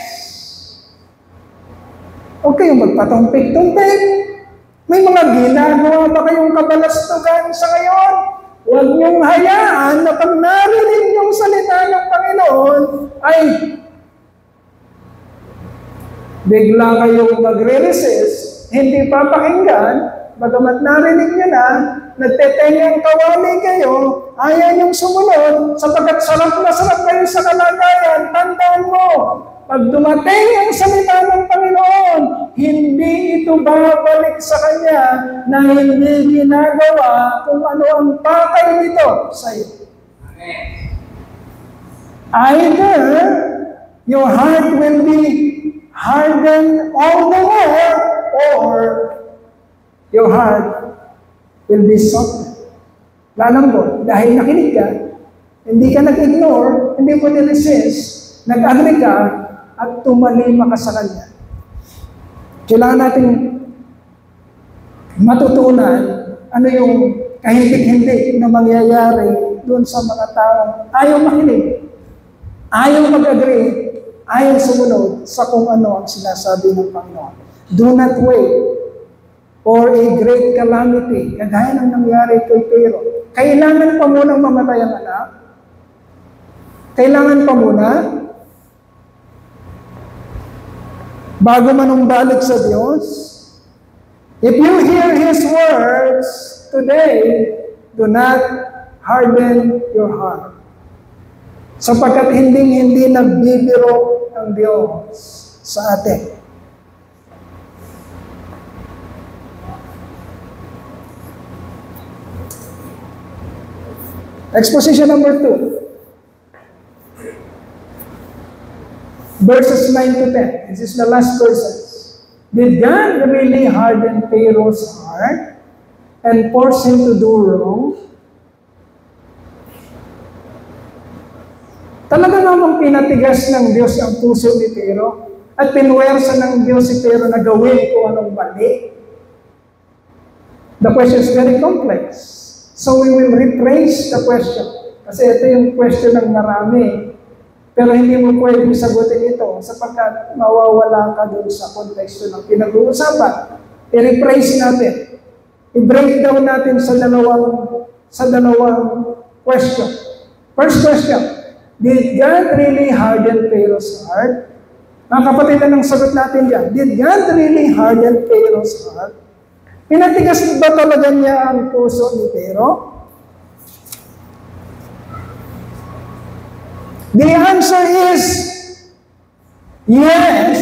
Huwag kayong magpatumpik-tumpik. May mga ginagawa ba kayong kabalastugan sa ngayon? Huwag niyong hayaan na pag narinig yung salita ng Panginoon, ay bigla kayong magre-resist, hindi papakinggan, bagamat narinig niyo na, nagtetengang kawali kayo, ayaw niyong sumunod, sapagkat sarap na sarap kayo sa kalagayan, tandaan mo, pag dumating ang salita ng Panginoon, hindi ito babalik sa Kanya na hindi ginagawa kung ano ang pakay nito sa iyo. Either your heart will be hardened all the more, or your heart will be softened. lalambot. Dahil nakinig ka, hindi ka nag-ignore, hindi mo niresist, nag-agree ka, at tumalima ka sa Kanya. Kailangan natin matutunan ano yung kahindig-hindig na mangyayari doon sa mga taong ayaw makinig, ayaw mag-agree, ayaw sumunod sa kung ano ang sinasabi ng Panginoon. Do not wait for a great calamity, kagaya ng nangyari kay Pero. Kailangan pa munang mamatay ang anak? Kailangan pa muna? Bago manumbalik sa Diyos? If you hear His words today, do not harden your heart. Sapagkat hindi-hindi nagbibiro ang Diyos sa atin. Exposition number two. Verses nine to ten. This is the last verses. Did God really harden Pharaoh's heart and force him to do wrong? Talaga namang pinatigas ng Diyos ang puso ni Pharaoh at pinuwersa ng Diyos si Pharaoh na gawin kung anong mali? The question is very complex. So we will rephrase the question. Kasi ito yung question ng marami. Pero hindi mo pwedeng sagutin ito sapagkat mawawala ka doon sa konteksto ng pinag-uusapan. I-rephrase natin. I-break down natin sa dalawang sa dalawang question. First question, did God really harden Pharaoh's heart? Mga kapatid, na nang sagot natin dyan. Did God really harden Pharaoh's heart? Pinatigas ba talaga niya ang puso ni Pharaoh? The answer is yes.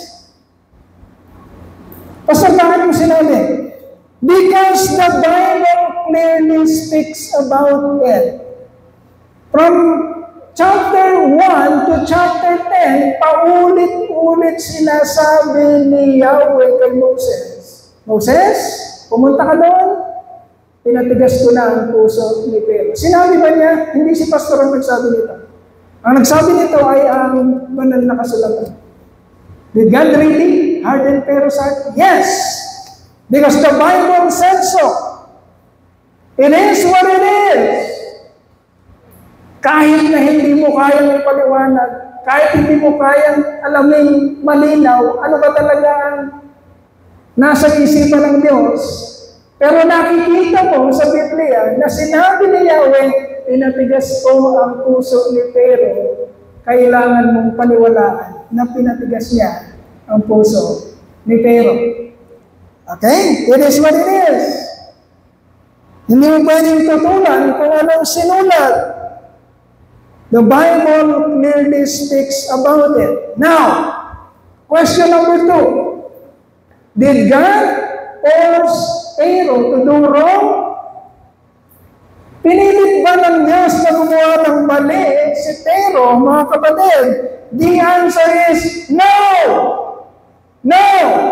Pastor, bakit mo sinabi? Because the Bible clearly speaks about it. From chapter one to chapter ten, paulit-ulit sinasabi ni Yahweh kay Moses. Moses, pumunta ka doon, pinatigas ko na ang puso ni Pharaoh. Sinabi ba niya? Hindi si pastor ang nagsabi nito. Ang nagsabi nito ay ang banal na kasulatan. Did God really harden Pharaoh's heart? Yes! Because the Bible said so. It is what it is. Kahit na hindi mo kayang ipaliwanag, kahit hindi mo kayang alamin malinaw, ano ba talaga ang nasa isipan ng Diyos, pero nakikita mo sa Biblia na sinabi ni Yahweh, pinatigas ko ang puso ni Pharaoh, kailangan mong paniwalaan na pinatigas niya ang puso ni Pharaoh. Okay? It is what it is. Hindi mo pwedeng tutulan kung anong sinulat. The Bible clearly speaks about it. Now, question number two. Did God force Pharaoh to do wrong? Pinilit ba ng Diyos na gumawa ng mali si Pharaoh, mga kapatid? The answer is no! No!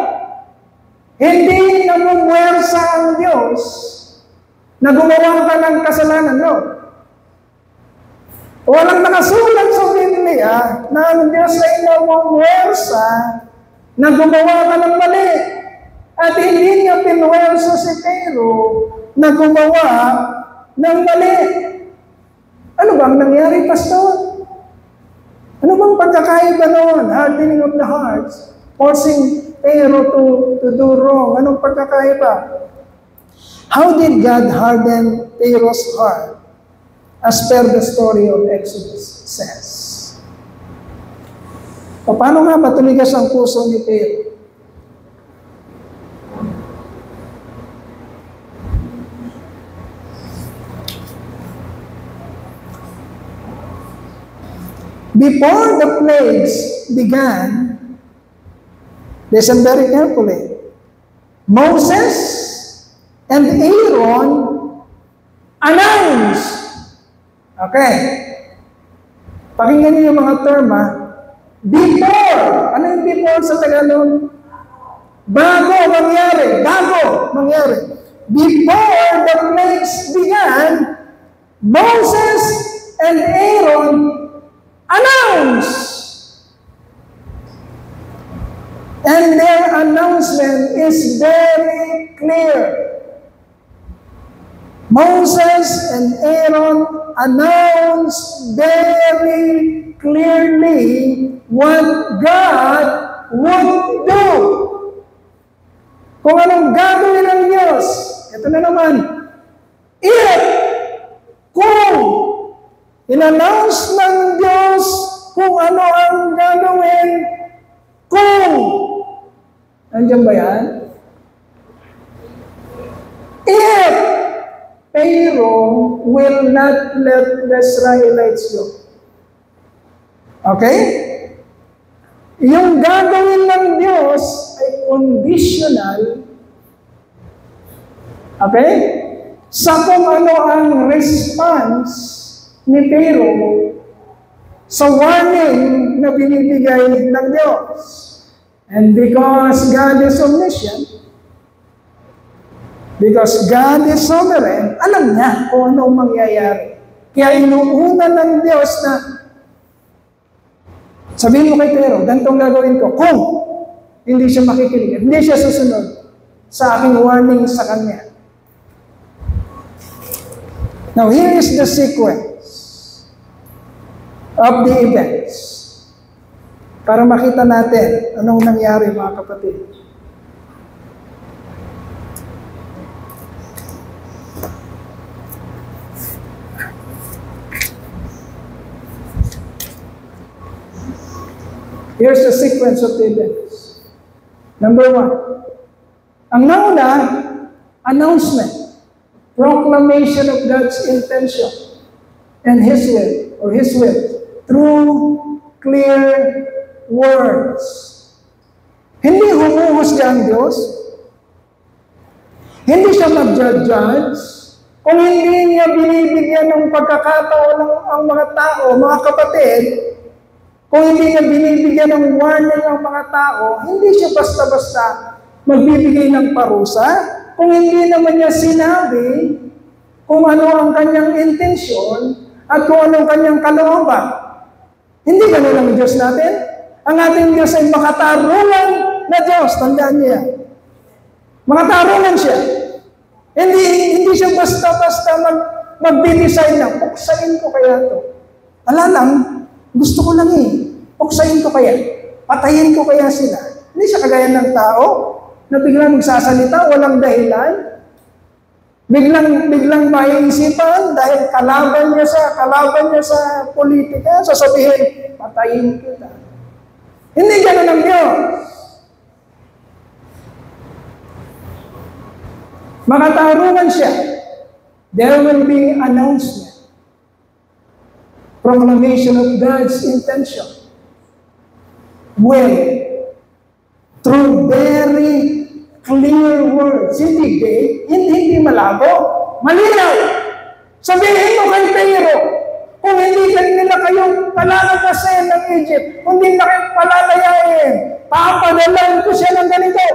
Hindi namumwersa ang Diyos na gumawa ka ng kasalanan, no? Walang nakasulat sa Biblia na ang Diyos ay namumwersa na gumawa ka ng mali. At hindi niya pinwersa si Pharaoh na gumawa ng mali. Ano bang nangyari, Pastor? Ano bang pagkakaiba noon? Hardening of the hearts. Forcing Pharaoh to, to do wrong. Anong pagkakaiba? How did God harden Pharaoh's heart? As per the story of Exodus says. Paano nga ba tumigas ang puso ni Pharaoh? Before the plagues began, listen very carefully, Moses and Aaron announced. Okay. Pakinggan niyo yung mga term, ha? Before. Ano yung before sa Tagalog? Bago mangyari. Bago mangyari. before the plagues began, Moses and Aaron announced. And their announcement is very clear. Moses and Aaron announced very clearly what God would do. Kung anong gagawin ng Diyos. Ito na naman. If, kung in-announce ng Diyos kung ano ang gagawin, kung, nandiyan ba yan? If Pharaoh will not let the Israelites go. Okay? Yung gagawin ng Diyos ay conditional. Okay? Sa kung ano ang response ni Pharaoh sa warning na binibigay ng Diyos. And because God is omniscient, because God is sovereign, alam niya kung anong mangyayari. Kaya inuuna ng Diyos na sabihin mo kay Pharaoh, ganitong gagawin ko. Kung hindi siya makikinig, hindi siya susunod sa aking warning sa kanya. Now, here is the sequence of the events para makita natin anong nangyari, mga kapatid. Here's the sequence of the events. Number one, ang nauna, announcement, proclamation of God's intention and His will, or His will, through clear words. Hindi humuhusga ang Diyos. Hindi siya mag-judge. Kung hindi niya binibigyan ng pagkakataon ng ang mga tao, mga kapatid, kung hindi niya binibigyan ng warning ang mga tao, hindi siya basta-basta magbibigay ng parusa. Kung hindi naman niya sinabi kung ano ang kanyang intensyon at kung ano ang kanyang kalooban. Hindi ganun ang Diyos natin. Ang ating Diyos ay makatarungan na Diyos. Tandaan niya. Makatarungan siya. Hindi, hindi siya basta-basta mag, mag-decide na, puksain ko kaya ito. Ala lang, gusto ko lang eh. Puksain ko kaya. Patayin ko kaya sila. Hindi siya kagaya ng tao na biglang magsasalita, walang dahilan. Biglang, biglang maiisipan dahil kalaban niya sa, kalaban niya sa politika, sasabihin, patayin kita. Hindi ganun ang Diyos. Makatarungan siya. There will be announcement. Proclamation of God's intention. Well, through very clear words. Hindi vague, hindi, hindi malabo. Malinaw. Sabihin mo kay Pharaoh, kung hindi nila kayong palalagasin ng Egypt, kung hindi na kayong palalayain, papadalain ko siya ng ganito.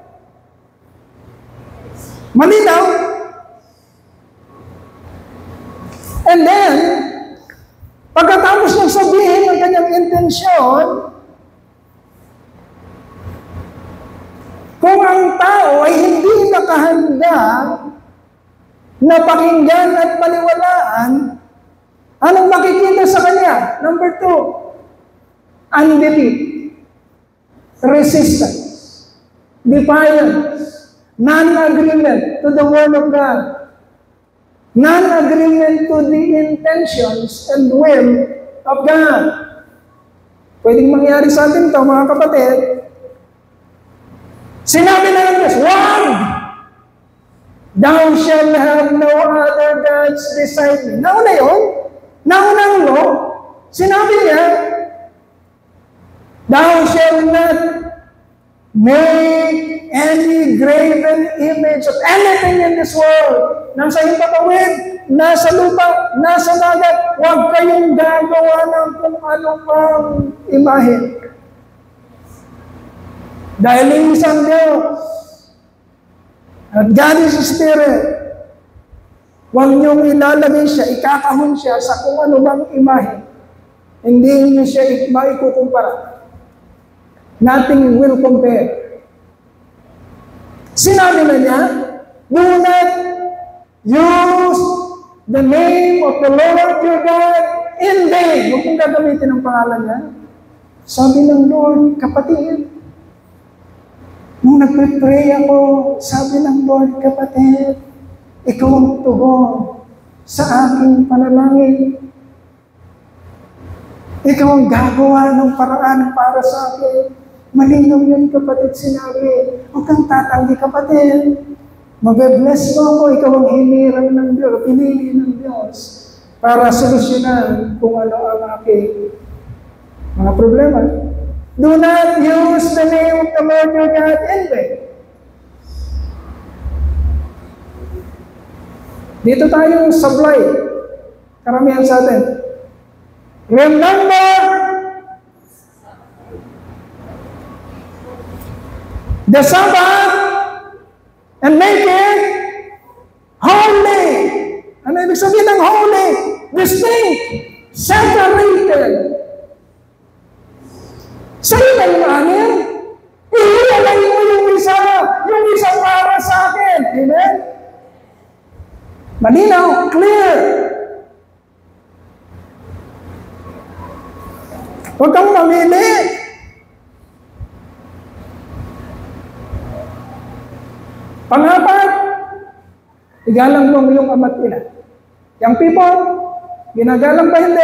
Malinaw. And then, pagkatapos niyang sabihin ng kanyang intensyon, kung ang tao ay hindi nakahanda na pakinggan at paniwalaan, anong makikita sa kanya? Number two, unbelief, resistance, defiance, non-agreement to the Word of God, non-agreement to the intentions and will of God. Pwedeng mangyari sa atin ito, mga kapatid. Sinabi na ng Diyos, wag! Thou shalt have no other gods beside me. Nauna yun. Naunang law. Sinabi niya, thou shalt not make any graven image of anything in this world. Nasa himpapawid, nasa lupa, nasa dagat, huwag kayong gagawa ng kung ano pang imahe. Dahil yung isang Diyos. At God is Spirit. Huwag niyong ilalagay siya, ikakahon siya sa kung ano bang imahe. Hindi niyo siya maikukumpara. Nothing will compare. Sinabi na niya, do not use the name of the Lord your God in vain. Huwag mong gagamitin ang pangalan niya. Sabi ng Lord, kapatid, nung nagpre-pray ako, sabi ng Lord, kapatid, ikaw ang tugon sa aking panalangin. Ikaw ang gagawa ng paraan para sa akin. Malinaw yan, kapatid, sinabi. Huwag kang tatanggi, kapatid. Mabe-bless mo ako, ikaw ang hinirang ng Diyos, pinili ng Diyos para solusyonan kung ano ang aking mga problema. Do not use the name of the Lord your God in vain. Dito tayo sablay. Karamihan sa atin. Remember the Sabbath and make it holy. Ano ibig sabihin ng holy? Distinct. Separated. Sa'yo na yung anin. Ihiwalay mo yung isa. Yung isa para sa akin. Amen? Malinaw. Clear. Huwag kang mamili. Pangapat, igalang mo ang iyong ama't ina. Young people, ginagalang ba hindi?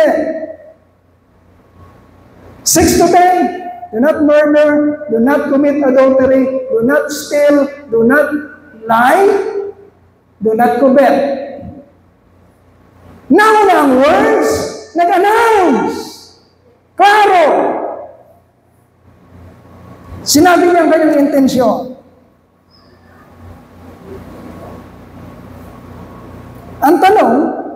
Six to ten, do not murder, do not commit adultery, do not steal, do not lie, do not covet. Now ang words, nag-announce. Klaro. Sinabi niya ang kanyang intensyon. Ang tanong,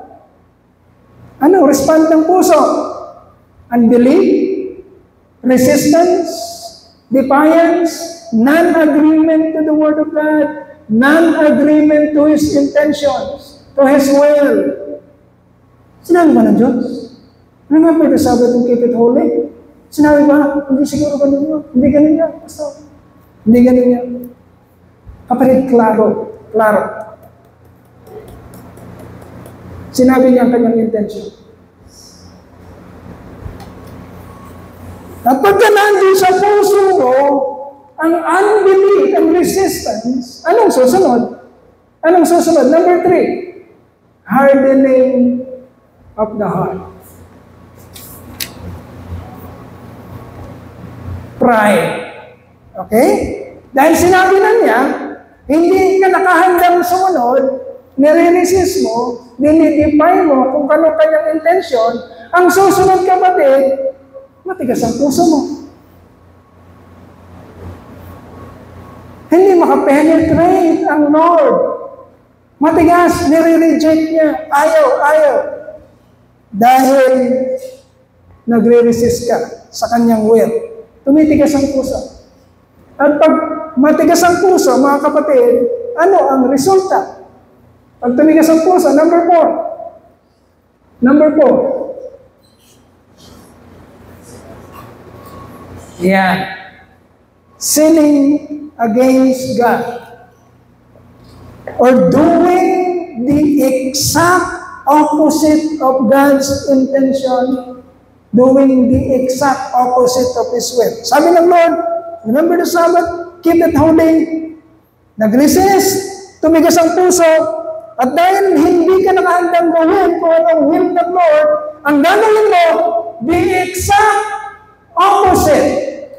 anong respond ng puso? Unbelief? Resistance? Defiance? Non-agreement to the Word of God? Non-agreement to His intentions? To His will? Sinabi ba ng Diyos? Remember the Sabbath and keep it holy? Sinabi ba? Hindi siguro ganun yun. Hindi ganun yan. Basta. Hindi ganun yan. Kapatid, klaro. Klaro. Sinabi niya ang kanyang intention. At pagka nandun sa puso mo, ang unbelief, ang resistance, anong susunod? Anong susunod? Number three, hardening of the heart. Pride. Okay? Dahil sinabi na niya, hindi ka nakahandang sumunod, nire-resist mo, dinidefine mo kung ano kanyang intensyon, ang susunod kapatid, matigas ang puso mo. Hindi makapenetrate ang Lord. Matigas, nire-reject niya. Ayaw, ayaw. Dahil nagre-resist ka sa kanyang will. Tumitigas ang puso. At pag matigas ang puso, mga kapatid, ano ang resulta? Pag tumigas ang puso, number four. Number four. Yan. Sinning against God. Or doing the exact opposite of God's intention, doing the exact opposite of His will. Sabi ng Lord, remember the Sabbath, keep it holy. Nag-resist, tumigas ang puso, at dahil hindi ka nakahandang gawin kung anong will ng Lord, ang gagawin mo, the exact opposite.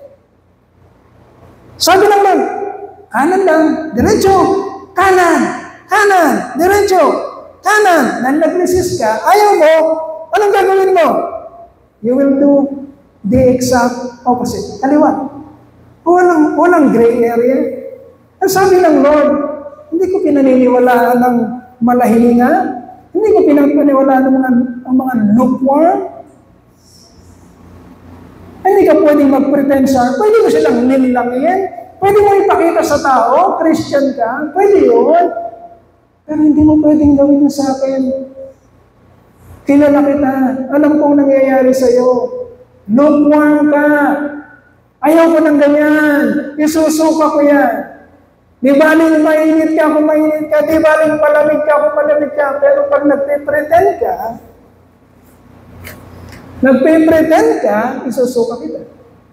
Sabi ng Lord, kanan lang, diretso, kanan, kanan, diretso, kanan. Nang nag-resist ka, ayaw mo, anong gagawin mo? You will do the exact opposite. Kaliwa. Walang, walang gray area. Ang sabi ng Lord, hindi ko pinaniniwalaan ng malahilinga. Hindi ko pinaniniwalaan ng mga, ang mga lukewarm. Hindi ka pwedeng mag-pretend sa, pwede mo silang nilangin. Pwede mo ipakita sa tao, Christian ka, pwede yun. Pero hindi mo pwedeng gawin yun sa akin. Kilala kita, alam kong nangyayari sa'yo. Lukewarm ka. Ayaw ko ng ganyan. Isusuka ko yan. Di baling mainit ka kung mainit ka, di baling malamig ka kung malamig ka, pero pag nagpe-pretend ka, nagpe-pretend ka, isusuka kita.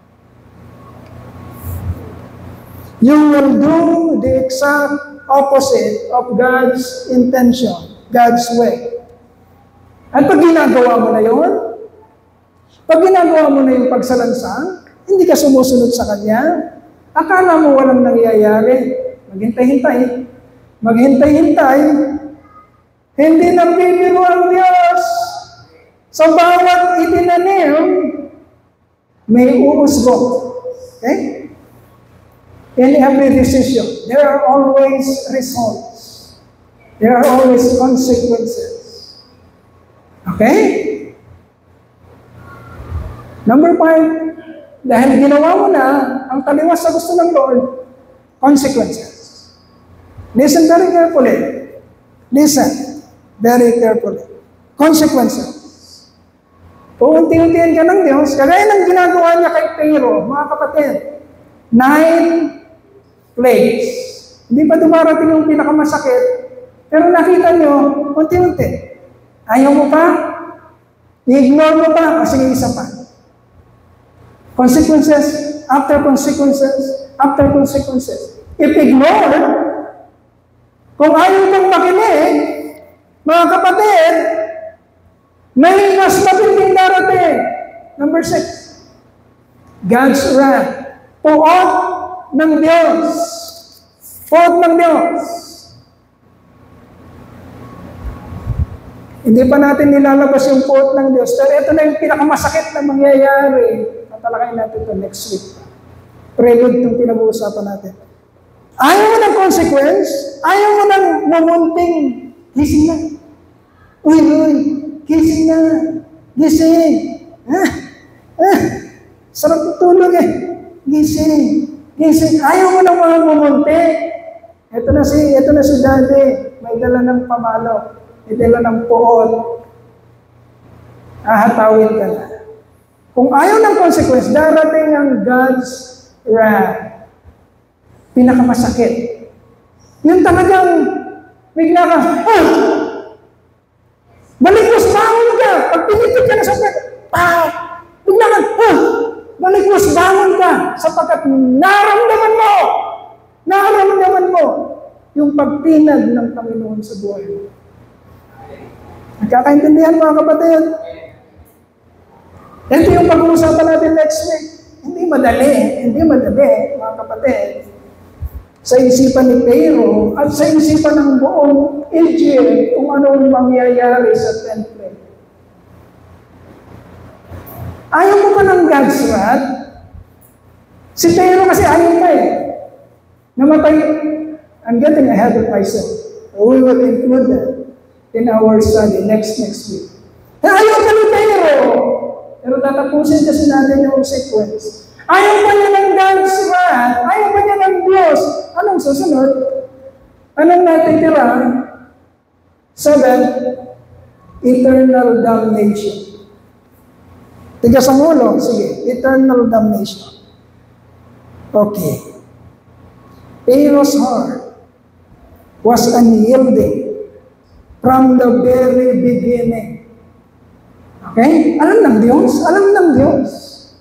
You will do the exact opposite of God's intention, God's way. At pag ginagawa mo na yun, pag ginagawa mo na yung pagsalansang, hindi ka sumusunod sa Kanya, akala mo walang nangyayari. Maghintay-hintay. Maghintay-hintay. Hindi nagbibiro ang Diyos. Sa bawat itinanim, may uusbog. Okay? In every decision, there are always results. There are always consequences. Okay? Number five, dahil ginawa mo na ang taliwas sa gusto ng Lord, consequences. Listen very carefully. Listen very carefully. Consequences. Uunti-untiin ka ng Diyos, kagaya ng ginagawa niya kay Pharaoh, mga kapatid. Nine plagues. Hindi pa dumarating yung pinakamasakit, pero nakita nyo, unti-unti. Ayaw mo pa? I-ignore mo pa? O sige, isa pa. Consequences, after consequences, after consequences. If ignore, kung ayaw kang makinig, mga kapatid, may mas matinding darating. Number six, God's wrath. Puot ng Diyos. Puot ng Diyos. Hindi pa natin nilalabas yung puot ng Diyos. Pero ito na yung pinakamasakit na mangyayari. Tatalakayin natin ito next week. Prelude itong pinag-uusapan natin. Ayaw mo ng consequence, ayaw mo ng mamunting, gising na. Uy, uy, gising na. Gising. Ah, ah, sarap tutulog eh. Gising. Gising. Ayaw mo ng mga mamunti. Ito na si, ito na si Daddy. May dala ng pamalo. May dala ng puot. Ahatawin ka na. Kung ayaw ng consequence, darating ang God's wrath. Pinakamasakit. Yung talagang bigla ka, ah! Balikwas, bangon ka! Pag pinitig ka na sa pwede, ah! Bigla ka, ah! Balikwas, bangon ka! Sapagkat naramdaman mo! Naramdaman mo yung pagtinag ng Panginoon sa buhay mo. Nagkakaintindihan mga kapatid? Ito yung pag-uusapan natin next week. Hindi madali, hindi madali mga kapatid. Sa isipan ni Pharaoh at sa isipan ng buong Egypt kung anong mangyayari sa tenth plague. Ayaw mo pa ng God's wrath? Si Pharaoh kasi ayaw pa eh. Namatay. I'm getting ahead of myself. We will include that in our study next next week. Ayaw pa ni Pharaoh. Pero tatapusin kasi natin yung sequence. Ayaw pa niya ng God's wrath. Ayaw pa niya ng Diyos. Anong susunod? Anong natitira? Seven, eternal damnation. Tiga sa ulo. Sige, eternal damnation. Okay. Pharaoh's heart was unyielding from the very beginning. Okay? Alam ng Diyos? Alam ng Diyos.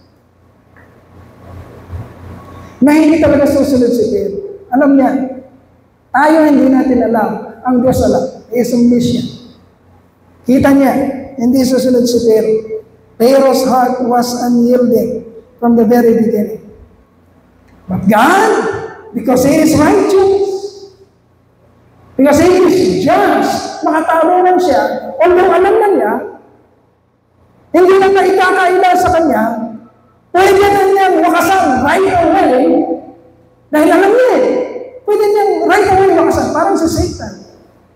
Na hindi talaga susunod si Pharaoh. Alam niya, tayo hindi natin alam. Ang Diyos alam. Is omniscient. Kita niya, hindi susunod si Pharaoh. Pharaoh's heart was unyielding from the very beginning. But God, because He is righteous, because He is just, makatarungan siya, although alam na niya, hindi na naikakaila sa Kanya, pwede na niyang wakasan right away, dahil alam niya eh, pwede niyang right away wakasan, parang si Satan.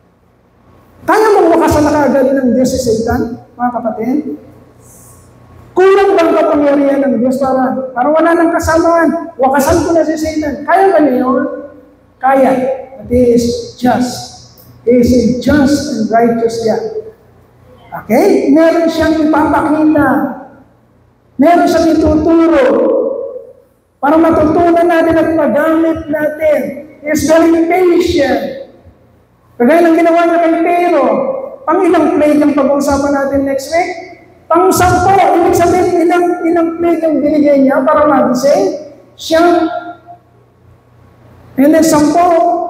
Kaya mong wakasan na kaagad ng Diyos si Satan, mga kapatid? Kulang bang kapangyarihan ng Diyos para, para wala nang kasamaan? Wakasan ko na si Satan. Kaya ba niya yun? Kaya. But He is just. He is a just and righteous God. Okay? Meron siyang ipapakita. Meron siyang ituturo. Para matutunan natin at magamit natin. He is very patient. Kagaya ng ginawa niya kay Pero. Pang ilang plague ang pag-uusapan natin next week? Pang sampo, ibig sabihin, ilang, ilang plague ang binigay niya para magising? Siya. And then sampo.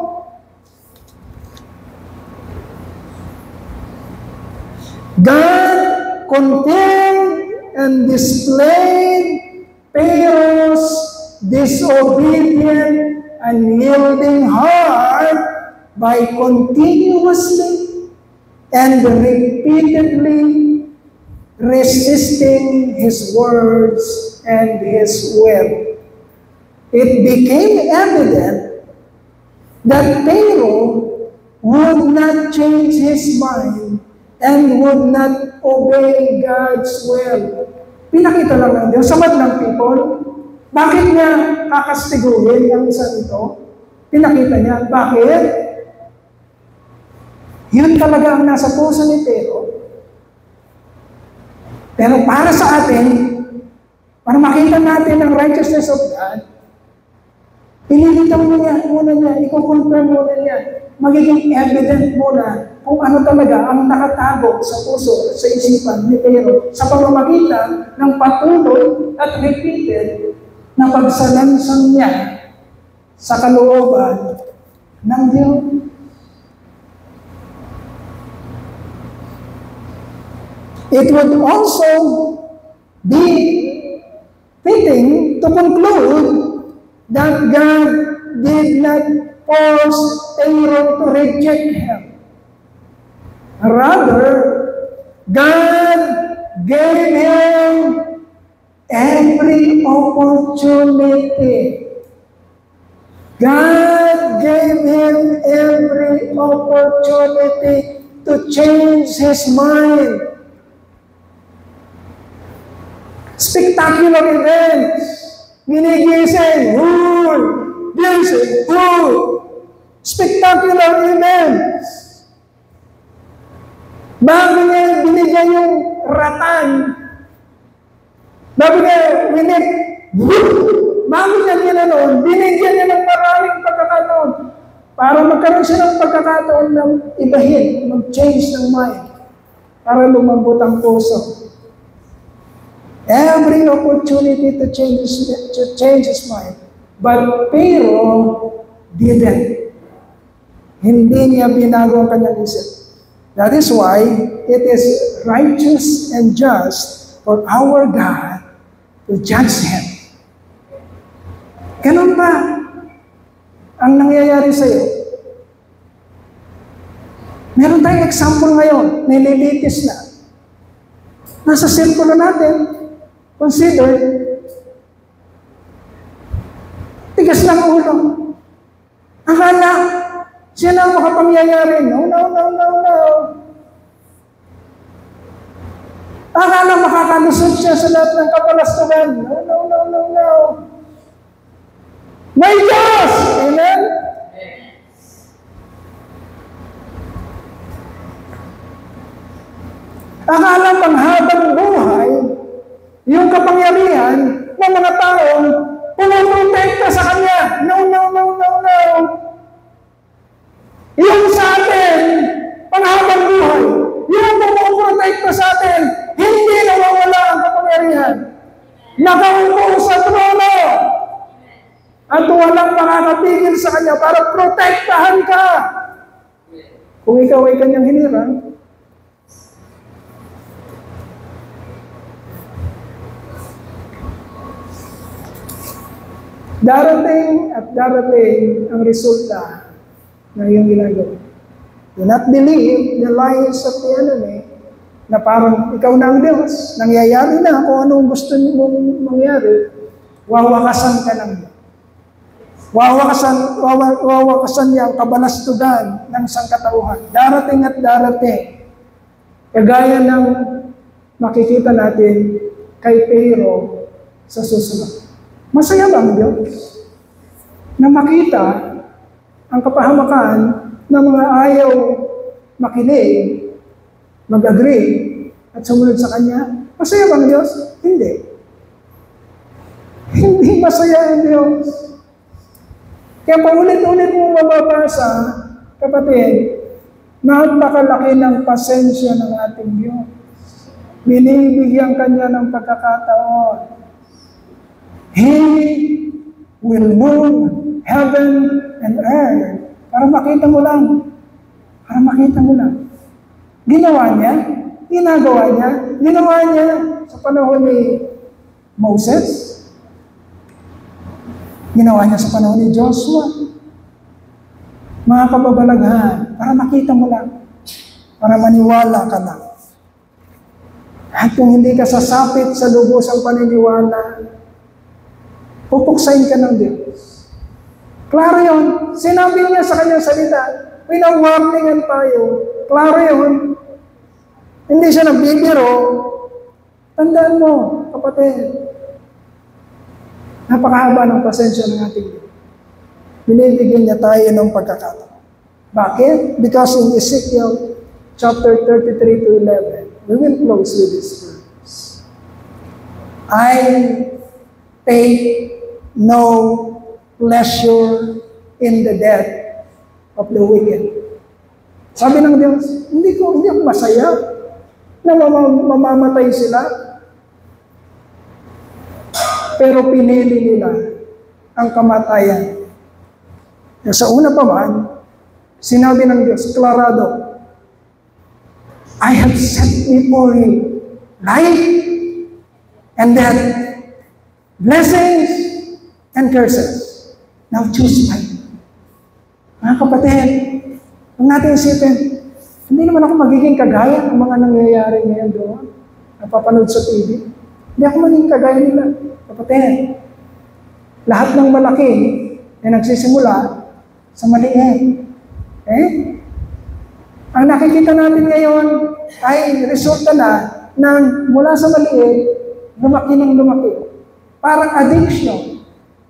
God contained and displayed Pharaoh's disobedient and yielding heart by continuously and repeatedly resisting His words and His will. It became evident that Pharaoh would not change his mind and would not obey God's will. Pinakita lang ng Diyos, samad ng people. Bakit niya kakastiguhin ang isang ito? Pinakita niya. Bakit? Yun talaga ang nasa puso ni Pharaoh. Pero para sa atin, para makita natin ang righteousness of God, pinilitaw niya muna niya, ikukonfirm muna niya, magiging evident muna kung ano talaga ang nakatago sa puso at sa isipan ni Pharaoh sa pamamagitan ng patuloy at repeated na pagsalansang niya sa kalooban ng Diyos. It would also be fitting to conclude that God did not force Pharaoh to reject him. Rather, God gave him every opportunity. God gave him every opportunity to change his mind. Spectacular events. Ginigising, Lord, gising, Lord. Spectacular events. Bago niya binigyan yung ratan, bago niya winik, bago niya ginanoon, binigyan niya ng maraming pagkakataon para magkaroon siya ng pagkakataon ng ibahin, mag-change ng mind, para lumambot ang puso. Every opportunity to change his, to change his mind. But Pharaoh didn't. Hindi niya binago ang kanyang isip. That is why it is righteous and just for our God to judge him. Ganun ba ang nangyayari sa iyo? Meron tayong example ngayon, nililitis na. Nasa sirkulo natin. Consider, tigas ng ulo. Akala, siya na ang makapangyayari. No, no, no, no, no. Akala makakalusot siya sa lahat ng kapalastugan. No, no, no, no, no. May Diyos! Amen? Akala panghabang buhay, yung kapangyarihan ng mga taong pumuprotekta sa Kanya. No, no, no, no, no. Yung sa atin, panghabang buhay, yung pumuprotekta sa atin, hindi nawawala ang kapangyarihan. Nakaupo sa trono. At walang makakatigil sa Kanya para protektahan ka. Kung ikaw ay Kanyang hinirang, darating at darating ang resulta ng iyong ginagawa. Do not believe the lies of the enemy na parang ikaw na ang Diyos. Nangyayari na kung anong gusto mong mangyari, wawakasan ka ng Diyos. Wawakasan, wawa, wawakasan niya ang kabalastugan ng sangkatauhan. Darating at darating. Kagaya ng makikita natin kay Pero sa susunod. Masaya ba ang Diyos na makita ang kapahamakan ng mga ayaw makinig, mag-agree, at sumunod sa Kanya? Masaya ba ang Diyos? Hindi. Hindi masaya ang Diyos. Kaya paulit-ulit mo mababasa, kapatid, napakalaki ng pasensya ng ating Diyos. Binibigyan Kanya ng pagkakataon. He will move heaven and earth. Para makita mo lang. Para makita mo lang. Ginawa niya. Ginagawa niya. Ginawa niya sa panahon ni Moses. Ginawa niya sa panahon ni Joshua. Mga kababalaghan, para makita mo lang. Para maniwala ka lang. At kung hindi ka sasapit sa lubos ang paniniwala, pupuksain ka ng Diyos. Klaro yun. Sinabi niya sa kanyang salita, pinawarningan tayo. Klaro yun. Hindi siya nagbibiro. Tandaan mo, kapatid. Napakahaba ng pasensya ng ating Diyos. Binibigyan niya tayo ng pagkakataon. Bakit? Because in Ezekiel chapter thirty-three to eleven, we will close with this verse. I take no pleasure in the death of the wicked. Sabi ng Diyos, hindi ko, hindi ako masaya na mam- mamamatay sila. Pero pinili nila ang kamatayan. Sa una pa man, sinabi ng Diyos, klarado, I have set before you life and death, blessings and curses. Now choose life. Mga kapatid, huwag natin isipin, hindi naman ako magiging kagaya ng mga nangyayari ngayon doon, napapanood sa T V. Hindi ako magiging kagaya nila. Kapatid, lahat ng malaki ay nagsisimula sa maliit. Eh? Ang nakikita natin ngayon ay resulta na ng mula sa maliit, lumaki ng lumaki. Parang addiction.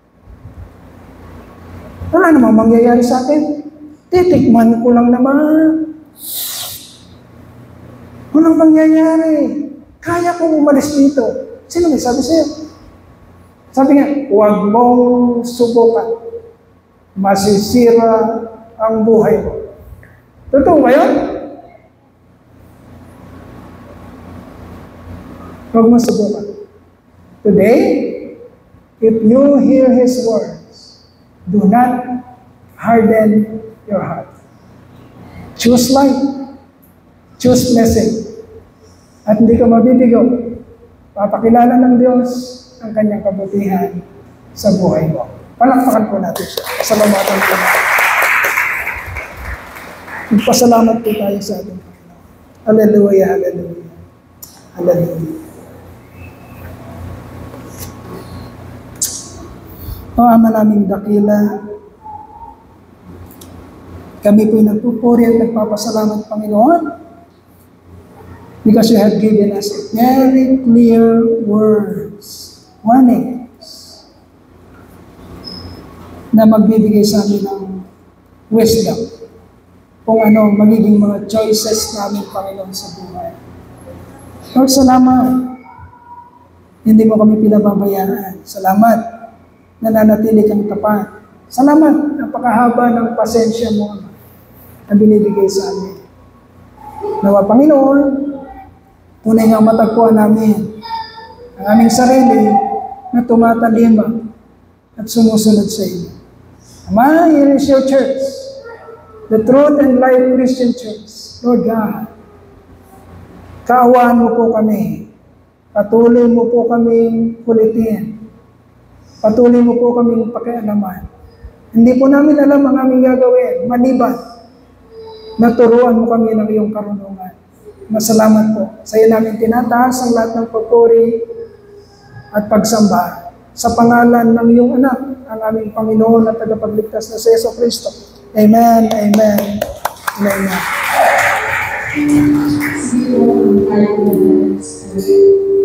Wala namang mangyayari sa akin. Titikman ko lang naman. Walang mangyayari. Kaya kong umalis dito. Sino may sabi sa'yo? Sabi nga, huwag mong subukan. Masisira ang buhay mo. Totoo ba yun? Huwag mong subukan. Today, if you hear His words, do not harden your heart. Choose life. Choose blessing. At hindi ka mabibigo. Papakilala ng Diyos ang kanyang kabutihan sa buhay mo. Palakpakan po natin siya. Pasalamatan po natin. Magpasalamat po tayo sa ating Panginoon. Hallelujah, hallelujah. Hallelujah. O Ama naming dakila, kami po'y nagpupuri at nagpapasalamat, Panginoon, because you have given us very clear words, warnings, na magbibigay sa amin ng wisdom kung ano magiging mga choices namin, Panginoon, sa buhay. Lord, salamat. Hindi mo kami pinababayaan. Salamat. Nananatili kang tapat. Salamat. Napakahaba ng pasensya mo na binibigay sa amin. Nawa, Panginoon, tunay nga matagpuan namin ang aming sarili na tumatalima at sumusunod sa iyo. Ama, here is your church, the Truth and Life Christian Church. Lord God, kaawaan mo po kami. Patuloy mo po kaming kulitin. Patuloy mo po kaming pakialaman. Hindi po namin alam ang aming gagawin, maliban na turuan mo kami ng iyong karunungan. Masalamat po. Sa iyo namin tinataas ang lahat ng papuri at pagsamba sa pangalan ng iyong anak, ang aming Panginoon at tagapagligtas na si Yesu Kristo. Amen, amen, and amen.